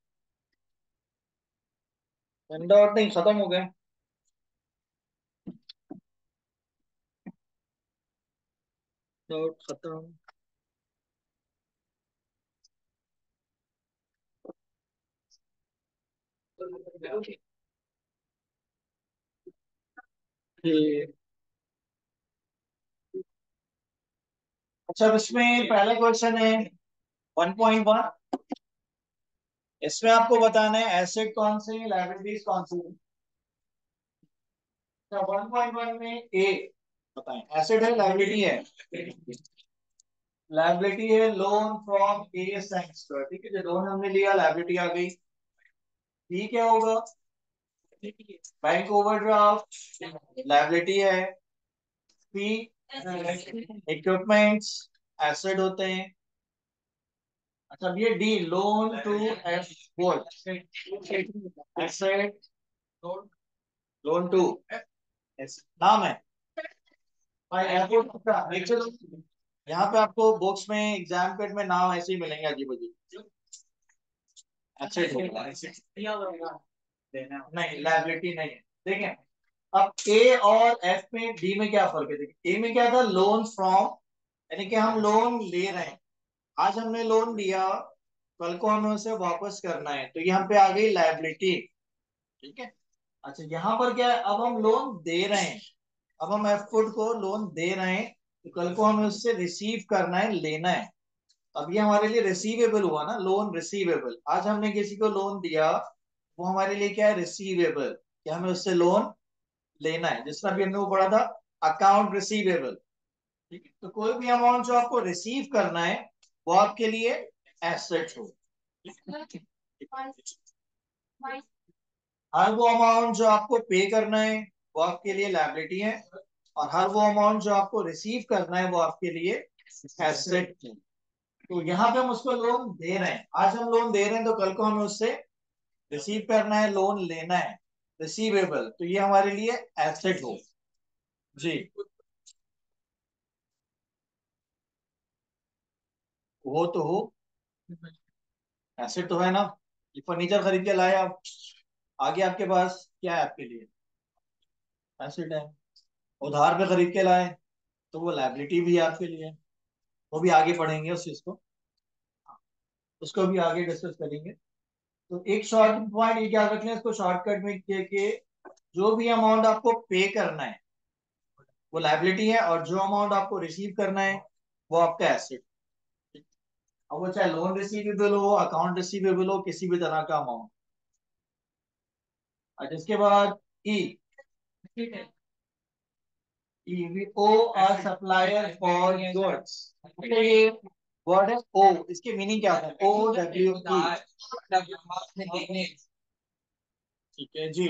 हैंड आउट नहीं, खत्म हो गए। आउट खत्म। ठीक। अच्छा, अब इसमें पहला क्वेश्चन है 1.1। इसमें आपको बताना है एसेट कौन से, लाइबिलिटीज कौन सी है। अच्छा, 1.1 में ए बताएं, एसेट है लाइबिलिटी है? लाइबिलिटी है लोन फ्रॉम ए सैंक्स्टर। ठीक है, जो लोन हमने लिया लाइबिलिटी आ गई। बी क्या होगा? बैंक ओवरड्राफ्ट, लाइबिलिटी है। सी इक्विपमेंट्स, एसेट होते हैं। अच्छा, अब ये डी, लोन टू एफ वोल्ट, एसेट, लोन टू नाम है भाई, एयरपोर्ट का एक्चुअली। यहाँ पे आपको बुक्स में एग्जाम पेड में नाम ऐसे ही मिलेंगे अजीब अजीब। एसेट होगा, नहीं लाइबिलिटी नहीं है। देखें, अब ए और एफ में, डी में क्या फर्क है? देखिए, ए में क्या था? लोन फ्रॉम, यानी कि हम लोन ले रहे हैं। आज हमने लोन लिया, कल को हमें उसे वापस करना है, तो यहाँ पे आ गई लाइबिलिटी। ठीक है। अच्छा, यहाँ पर क्या है? अब हम लोन दे रहे हैं। अब हम एफ फूड को लोन दे रहे हैं, तो कल को हमें उससे रिसीव करना है, लेना है। अब ये हमारे लिए रिसीवेबल हुआ ना, लोन रिसीवेबल। आज हमने किसी को लोन दिया, वो हमारे लिए क्या है? रिसीवेबल, कि हमें उससे लोन लेना है। जिस तरह भी हमने वो पढ़ा था, अकाउंट रिसीवेबल। ठीक है, तो कोई भी अमाउंट जो आपको रिसीव करना है, वो आपके लिए एसेट हो। हर वो अमाउंट जो आपको पे करना है, वो आपके लिए लायबिलिटी है। और हर वो अमाउंट जो आपको रिसीव करना है, वो आपके लिए एसेट है। तो यहाँ पे हम उसको लोन दे रहे हैं, आज हम लोन दे रहे हैं, तो कल को हमें उससे रिसीव करना है, लोन लेना है, रिसीवेबल, तो ये हमारे लिए एसेट हो। जी। हो तो हो, एसेट तो है ना। ये फर्नीचर खरीद के लाए आप, आगे आपके पास क्या है आपके लिए, एसेट है। उधार पे खरीद के लाए तो वो लायबिलिटी भी है आपके लिए, वो भी आगे पढ़ेंगे उस चीज को, उसको भी आगे डिस्कस करेंगे। तो एक शॉर्ट पॉइंट ये याद रखना है, इसको शॉर्टकट में किए कि जो भी अमाउंट आपको पे करना है वो लायबिलिटी है, और जो अमाउंट आपको रिसीव करना है वो आपका एसेट। अब वो चाहे लोन रिसीवेबल हो, अकाउंट रिसीवेबल हो, किसी भी तरह का अमाउंट। और इसके बाद E, we owe a supplier for goods। ये वर्ड है ओ, इसके मीनिंग क्या होता है, ओ डब्ल्यू ई। ठीक है जी।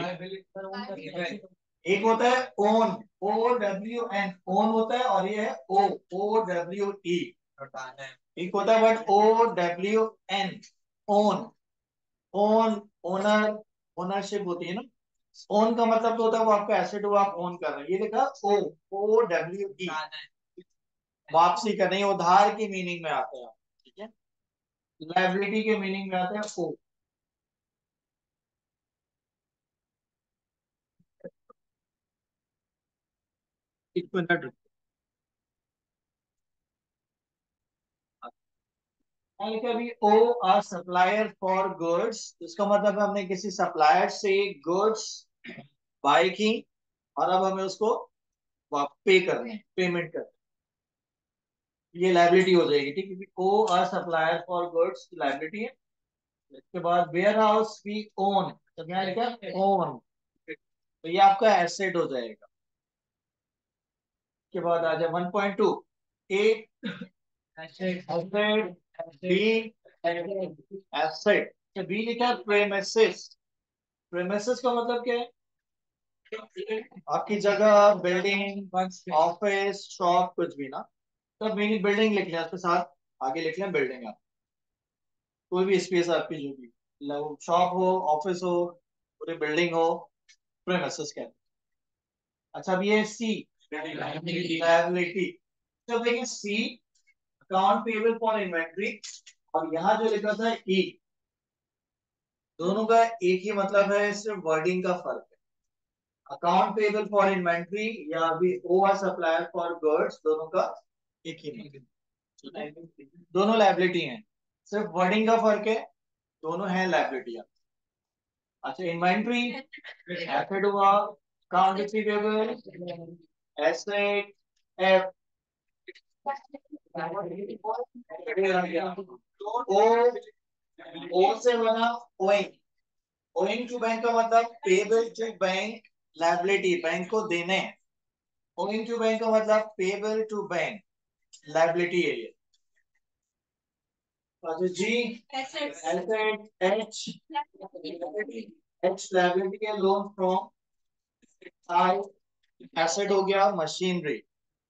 एक होता है own, O W N, own होता है, और ये है ओ, ओ डब्ल्यू ई। एक होता है word O W N, own, own, owner, ownership होती है ना। ओन का मतलब तो होता है वो आपका एसेट, वो आप ओन कर रहे हैं। ये लिखा ओ, ओ डब्ल्यू ई, वापसी करना, ये उधार की मीनिंग में आता है। ठीक है, लायबिलिटी के मीनिंग में आता है ओ। एक मिनट रुको। मैंने लिखा अभी O R supplier for goods, इसका मतलब है हमने किसी सप्लायर से गुड्स बाय की, और अब हमें उसको पे करना है, पेमेंट करना है। ये लायबिलिटी हो जाएगी, ठीक है, क्योंकि O R supplier for goods liability है। इसके बाद वेयर हाउस वी ओन, तो क्या लिखा ओन, तो ये आपका एसेट हो जाएगा। के बाद आ जाए 1.2, ए एसेट, बी एसेट, तो बी लिखा है प्रेमिसेस। प्रेमिसेस का मतलब क्या है, आपकी जगह, बिल्डिंग, ऑफिस, शॉप, कुछ भी ना। तो मीनिंग बिल्डिंग लिख लिया उसके साथ, आगे लिख लिया बिल्डिंग आप, कोई भी स्पेस आपकी जो भी, शॉप हो, ऑफिस हो, पूरी बिल्डिंग हो, प्रेमिसेस कहते हैं। अच्छा अब ये सी, लायबिलिटी। जब देखिए C, account payable for inventory, और यहाँ जो लिखा था ई, दोनों का एक ही मतलब है, सिर्फ वर्डिंग का फर्क है। अकाउंट पेबल फॉर इन्वेंट्री या अभी O R supplier for goods, दोनों का एक ही मतलब है। दोनों लायबिलिटी हैं, सिर्फ वर्डिंग का फर्क है, दोनों हैं लायबिलिटी। अच्छा इन्वेंट्री एसेट हुआ, account receivable asset, F O, O से बना ओइंग, ओइंग टू बैंक का मतलब payable to bank, liability bank को देने। ओइंग टू बैंक का मतलब पेबल टू बैंक, लायबिलिटी है ये। अच्छा G, asset, H, H liability है, लोन फ्रॉम, आई एसेट हो गया मशीनरी।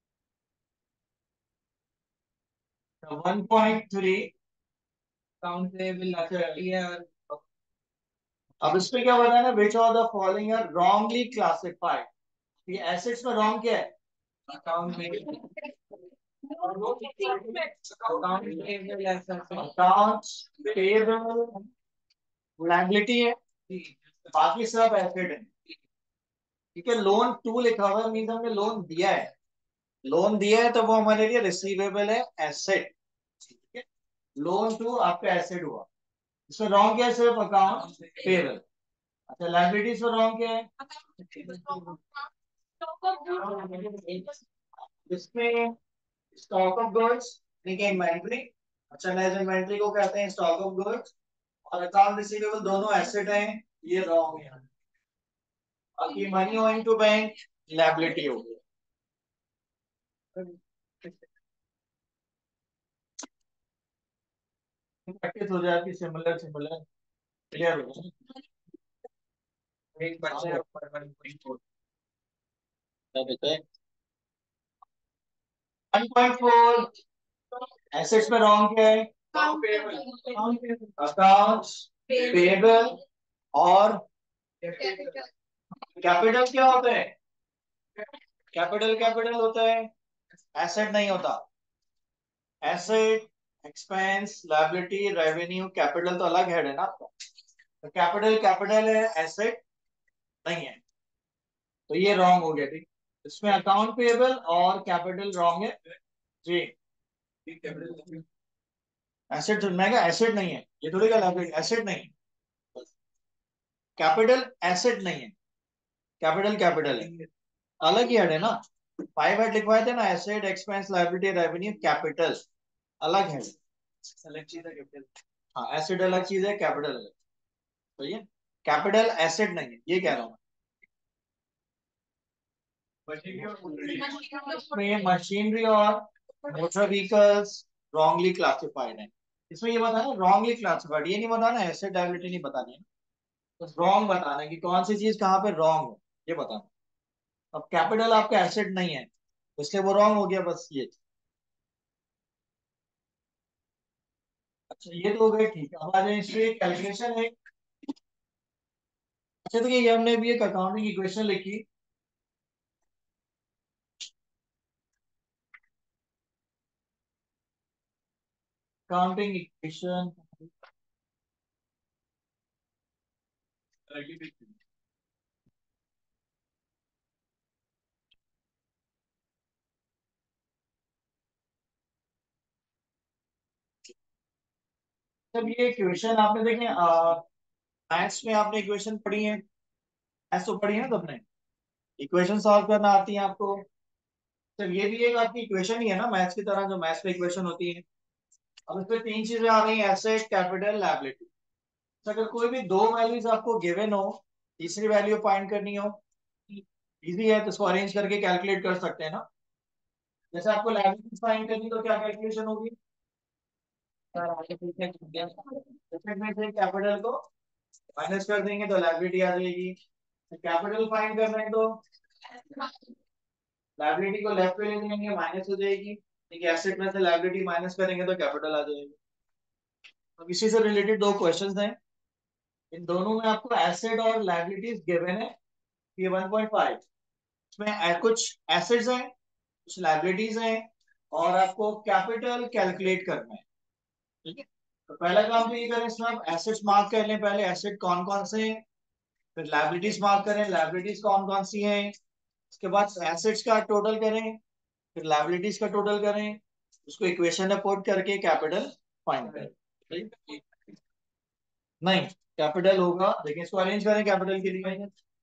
1.3 अकाउंट पेबल लायबिलिटी है। अब इस पे क्या बताना, which of the following are wrongly classified. ये एसेट्स में रॉन्ग क्या है, अकाउंट पेबल लायबिलिटी है, बाकी सब एसेट है। ठीक है, लोन टू लिखा हुआ है, मीन हमने लोन दिया है, लोन दिया है तो वो हमारे लिए रिसीवेबल है, एसेट। ठीक है, लोन टू आपका एसेट हुआ। इसमें रॉन्ग क्या है, सिर्फ अकाउंट पेबल। अच्छा लायबिलिटीज में रॉन्ग क्या है, इसमें स्टॉक ऑफ गुड्स, ठीक है, इन्वेंट्री। अच्छा नेट इन्वेंट्री को कहते हैं स्टॉक ऑफ गुड्स, और अकाउंट रिसीवेबल दोनों एसेट हैं, ये रॉन्ग है। बाकी money owing to bank liability हो गई। प्रैक्टिस हो जाती, सिमिलर सिमिलर क्लियर हो जाए। एक बच्चे बताए 1.4 एसेट्स में रॉन्ग क्या है, अकाउंट्स पेबल और कैपिटल क्या होता है, कैपिटल कैपिटल होता है, एसेट नहीं होता। Asset expense, liability, revenue, capital तो अलग हेड है ना आपका। तो कैपिटल कैपिटल है, एसेट नहीं है, तो ये रॉन्ग हो गया। ठीक, इसमें अकाउंट पेएबल और कैपिटल रॉन्ग है जी। एसेट मैं क्या, एसेट नहीं है ये, थोड़ी का लायबिलिटी, एसेट नहीं है, कैपिटल एसेट नहीं है, कैपिटल कैपिटल है, अलग ही हेड है ना। 5 हेड लिखवाए थे ना, asset, expense, liability, revenue, capital, अलग है, अलग चीज है कैपिटल। हाँ, एसेट अलग चीज है, कैपिटल अलग। तो ये कैपिटल एसेट नहीं है, ये कह रहा हूँ मैं। मशीनरी और मोटर व्हीकल्स रॉन्गली क्लासिफाइड है। इसमें ये बताना रॉन्गली क्लासिफाइड, ये नहीं बताना एसेट लायबिलिटी नहीं बतानी है, बस रॉन्ग बताना है कि कौन सी चीज कहाँ पे रॉन्ग है, ये बताना। अब कैपिटल आपका एसेट नहीं है, इसलिए वो रॉन्ग हो गया, बस ये। अच्छा, ये तो हो गए, ठीक है। अब आ जाए इसमें कैलकुलेशन है। अच्छा, तो ये हमने भी एक अकाउंटिंग इक्वेशन लिखी। अकाउंटिंग इक्वेशन, जब ये इक्वेशन आपने देखे मैथ्स में आपने इक्वेशन पढ़ी है, मैथ्स तो पढ़ी है ना तुमने, इक्वेशन सॉल्व करना आती है आपको। जब ये भी एक आपकी इक्वेशन ही है ना मैथ्स की तरह, जो मैथ्स में इक्वेशन होती है। अब इसमें 3 चीजें आ रही हैं, एसेट, कैपिटल, लायबिलिटी। अगर कोई भी दो वैल्यूज आपको गिवन हो, तीसरी वैल्यू फाइंड करनी हो, इजी है, तो इसको अरेंज करके कैलकुलेट कर सकते हैं ना। जैसे आपको लायबिलिटी फाइंड करनी, तो क्या कैलकुलेशन होगी, में से कैपिटल को माइनस कर देंगे तो लायबिलिटी आ जाएगी। कैपिटल फाइंड कर रहे हैं तो लायबिलिटी को लेफ्ट पे ले लेंगे, माइनस हो जाएगी। ठीक है, एसेट में से लायबिलिटी माइनस करेंगे तो कैपिटल आ जाएगी। अब इसी से रिलेटेड दो क्वेश्चंस हैं, इन दोनों में आपको एसेट और लायबिलिटीज गिवन है। ये 1.5, इसमें कुछ एसेट्स हैं, कुछ लायबिलिटीज हैं, और आपको कैपिटल कैलकुलेट करना है। ठीक है, तो पहला काम तो ये करें, इसमें आप एसेट्स मार्क कर लें, पहले एसेट कौन कौन से हैं, फिर लायबिलिटीज मार्क करें, लायबिलिटीज कौन कौन सी हैं, उसके बाद एसेट्स का टोटल करें, फिर लायबिलिटीज का टोटल करें, उसको इक्वेशन में पुट करके कैपिटल फाइंड करें। ठीक? नहीं, कैपिटल होगा, लेकिन इसको अरेंज करें कैपिटल के लिए,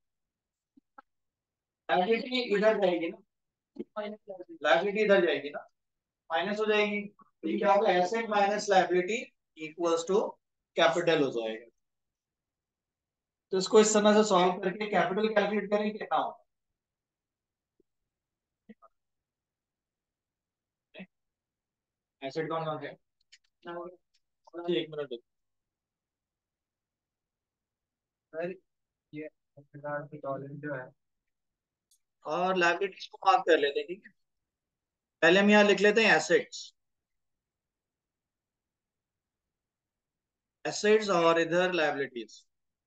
लायबिलिटी इधर जाएगी ना, लायबिलिटी इधर जाएगी ना, माइनस हो जाएगी, तो ये क्या होगा, asset minus liability equals to capital हो जाएगा। तो इसको इस तरह से सॉल्व करके कैपिटल कैलकुलेट करें, कितना होगा। एसेट कौन कौन से, एक मिनट सर, ये जो है, और लायबिलिटीज को मार्क कर लेते हैं। ठीक है, पहले हम यहाँ लिख लेते हैं एसेट्स, एसेट्स और इधर लायबिलिटीज।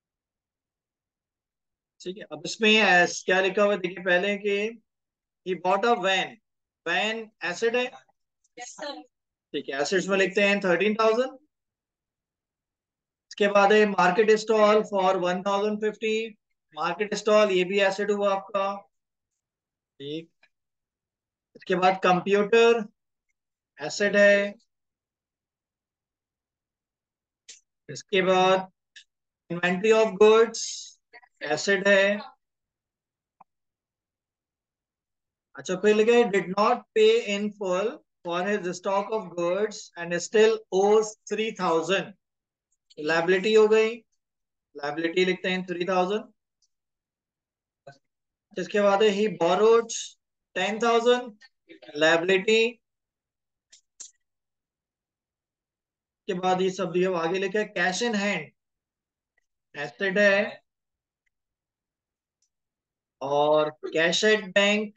ठीक है, अब इसमें क्या लिखा हुआ है देखिए पहले कि ही bought a van, van asset है। ठीक है, एसेट्स में लिखते हैं 13,000। इसके बाद है market stall for 1,050, market stall ये भी एसेट हुआ आपका। ठीक, इसके बाद कंप्यूटर एसेट है। इसके बाद इन्वेंट्री ऑफ गुड्स एसेट है। अच्छा, फिर लिखे did not pay in full for his stock of goods and still owes 3,000, liability हो गई, लायबिलिटी लिखते हैं 3,000। इसके बाद है ही बोरोड 10,000, लायबिलिटी। के बाद ये सब दिया, आगे लिखा है कैश इन हैंड एसेट है, और कैश एट बैंक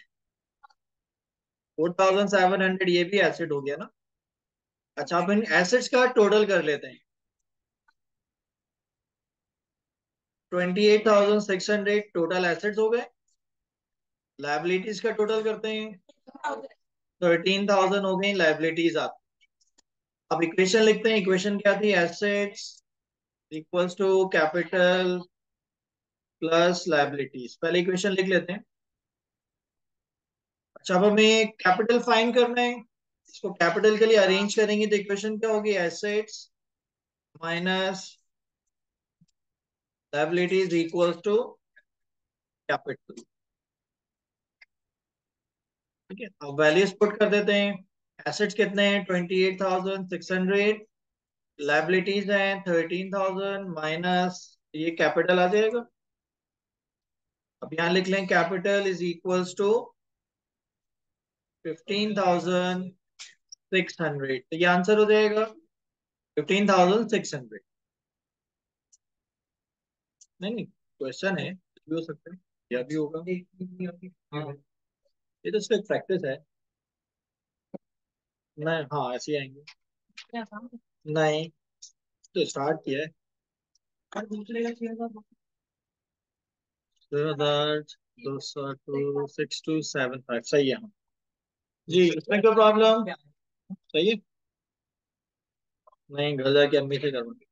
4,700 ये भी एसेट हो गया ना। अच्छा, आप इन एसेट्स का टोटल कर लेते हैं, 28,600 टोटल एसेट्स हो गए। लायबिलिटीज का टोटल करते हैं, 13,000 हो गई लायबिलिटीज आप। अब इक्वेशन लिखते हैं। इक्वेशन क्या थी? Assets equals to capital plus liabilities. पहले इक्वेशन लिख लेते हैं। अच्छा, अब हमें कैपिटल फाइंड करना है। इसको कैपिटल के लिए अरेंज करेंगे तो इक्वेशन क्या होगी? Assets minus liabilities equals to capital. ठीक है, अब वैल्यूज पुट कर देते हैं। एसेट्स कितने हैं? 28,600। लायबिलिटीज हैं 13,000 माइनस ये कैपिटल आ जाएगा। अब यहाँ लिख लें कैपिटल इज इक्वल्स टू 15,600। तो ये आंसर हो जाएगा 15,600। नहीं नहीं, क्वेश्चन है, कुछ भी हो सकता है। यह भी होगा। हाँ, ये तो सिर्फ प्रैक्टिस है। नहीं, हाँ ऐसे ही आएंगे। नहीं, तो स्टार्ट किया है। 2,262,6,275 सही है। हाँ जी, इसमें क्या प्रॉब्लम? सही है। नहीं, घर जाके अम्मी से करवाऊंगी।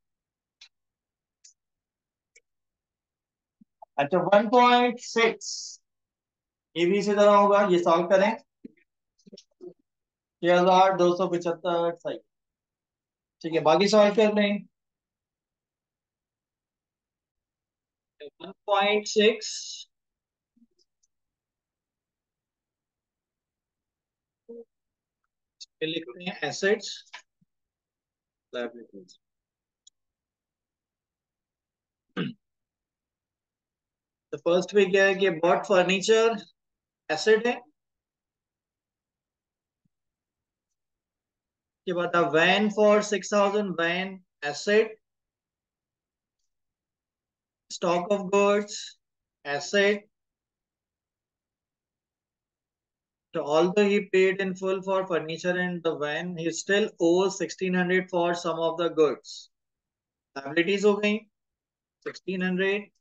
अच्छा, 1.6 ये भी इसी तरह होगा। ये सॉल्व करें। 6,275 सही। ठीक है, बाकी सॉल्व कर लें। 1.6 लिखते हैं एसेट्स लायबिलिटीज। तो फर्स्ट पे क्या है कि बॉट फर्नीचर एसेट है। के बाद van for 6,000 van asset. Stock of goods asset. So although he paid in full for furniture and the van, he still owes 1,600 for some of the goods. Liabilities हो गई 1,600.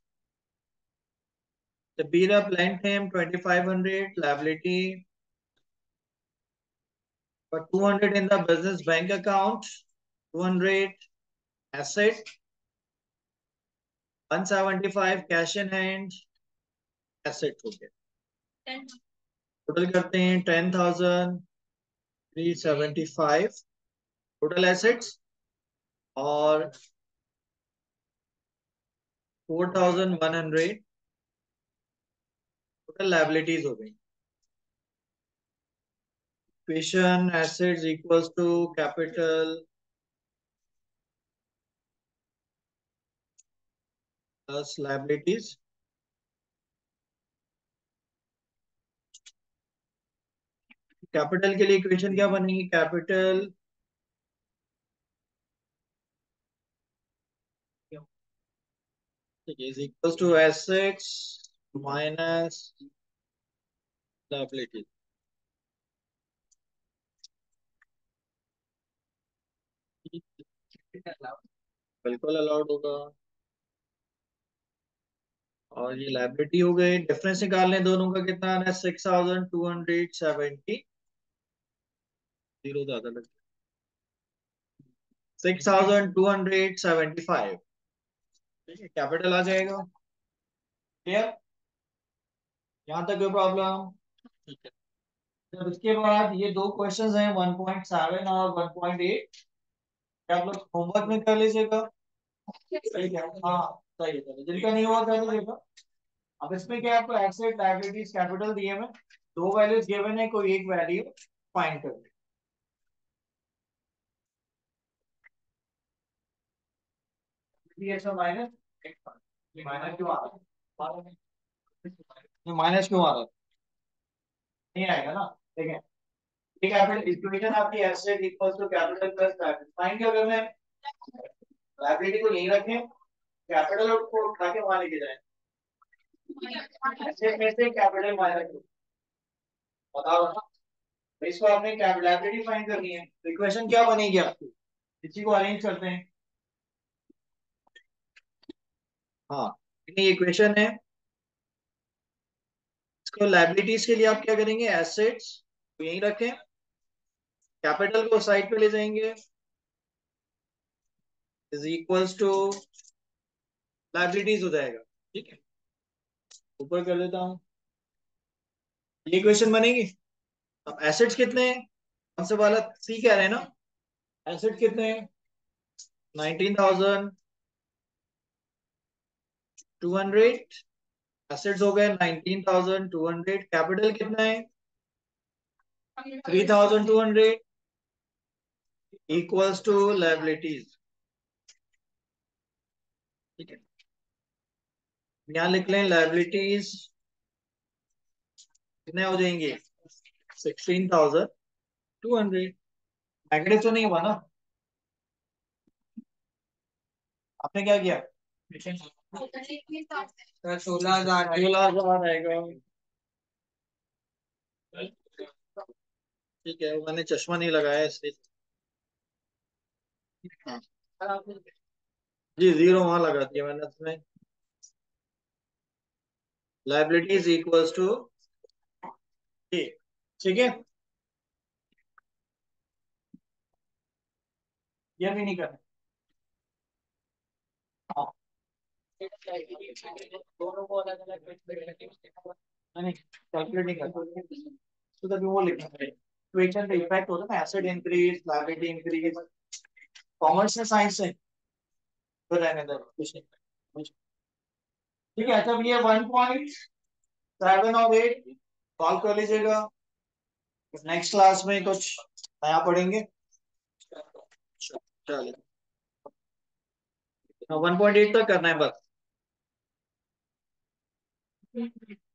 The beat up lent him 2,500 liability, but 200 in the business bank account, 200 asset, 175 cash in hand asset हो गया। Total करते हैं 10,375 total assets और 4,100 total liabilities हो गई। Equation assets equals to capital plus liabilities. Capital के लिए इक्वेशन क्या बनेगी? Capital is equals to assets minus liabilities. बिल्कुल अलाउड होगा। और ये लायबिलिटी हो गई। डिफरेंस निकालने दोनों का कितना आ रहा है? 6,270। जीरो ज्यादा लगता है। 6,275। ठीक है, कैपिटल आ जाएगा। क्लियर? यहाँ तक कोई प्रॉब्लम? ठीक है। जब इसके बाद ये दो क्वेश्चंस हैं 1.7 और 1.8, क्या आप लोग होमवर्क में कर लीजिएगा? सही है, हाँ सही है। चलो, जिनका नहीं हुआ कर लीजिएगा। अब इसमें क्या आपको एसेट लायबिलिटीज कैपिटल दिए में दो वैल्यूज गिवन है, कोई एक वैल्यू फाइंड कर दे। ऐसा माइनस माइनस क्यों आ रहा है? माइनस क्यों आ रहा है? नहीं आएगा ना। ठीक है, ठीक है। फिर इक्वेशन आपकी asset equals to capital plus liability find क्या करना है? लायबिलिटी को यहीं रखें, कैपिटल को उठा के वहां लेके जाए। एसेट में से कैपिटल माइनस बताओ ना। तो इसको आपने कैपिटलिटी फाइंड करनी है, तो इक्वेशन क्या बनेगी आपकी? इसी को अरेंज करते हैं। हाँ, ये इक्वेशन है। इसको लायबिलिटीज के लिए आप क्या करेंगे? एसेट्स को यहीं रखें, कैपिटल को साइड पे ले जाएंगे, इज इक्वल्स टू लाइबिलिटीज हो जाएगा। ठीक है, ऊपर कर देता हूँ, ये क्वेश्चन बनेगी। अब एसेट्स कितने हैं, कौन से वाला सी कह रहे हैं ना, एसेट कितने हैं 19,200, एसेट्स हो गए 19,200, कैपिटल कितना है 3,200 इक्वल्स टू लाइबिलिटीज। ठीक है, यहाँ लिख लें लाइबिलिटीज कितने हो जाएंगे 16,200। नेगेटिव तो नहीं हुआ ना, आपने क्या किया 16,000, 16,000 आएगा। ठीक है, मैंने चश्मा नहीं लगाया इसलिए। जी जीरो वहां लगा दिया मैंने उसमें। लाइबिलिटीज इक्वल्स टू, ठीक है, ये भी नहीं करना। हाँ, दोनों को अलग अलग नहीं कैलकुलेट नहीं करना, तो तभी वो लिखना पड़ेगा। इक्वेशन पे इफेक्ट होता है ना, asset increase liability increase, commerce से साइंस से तो रहने दो कुछ नहीं। ठीक है, अच्छा ये 1.7 और 8 सॉल्व कर लीजिएगा, नेक्स्ट क्लास में कुछ नया पढ़ेंगे। चलिए 1.8 तक करना है बस।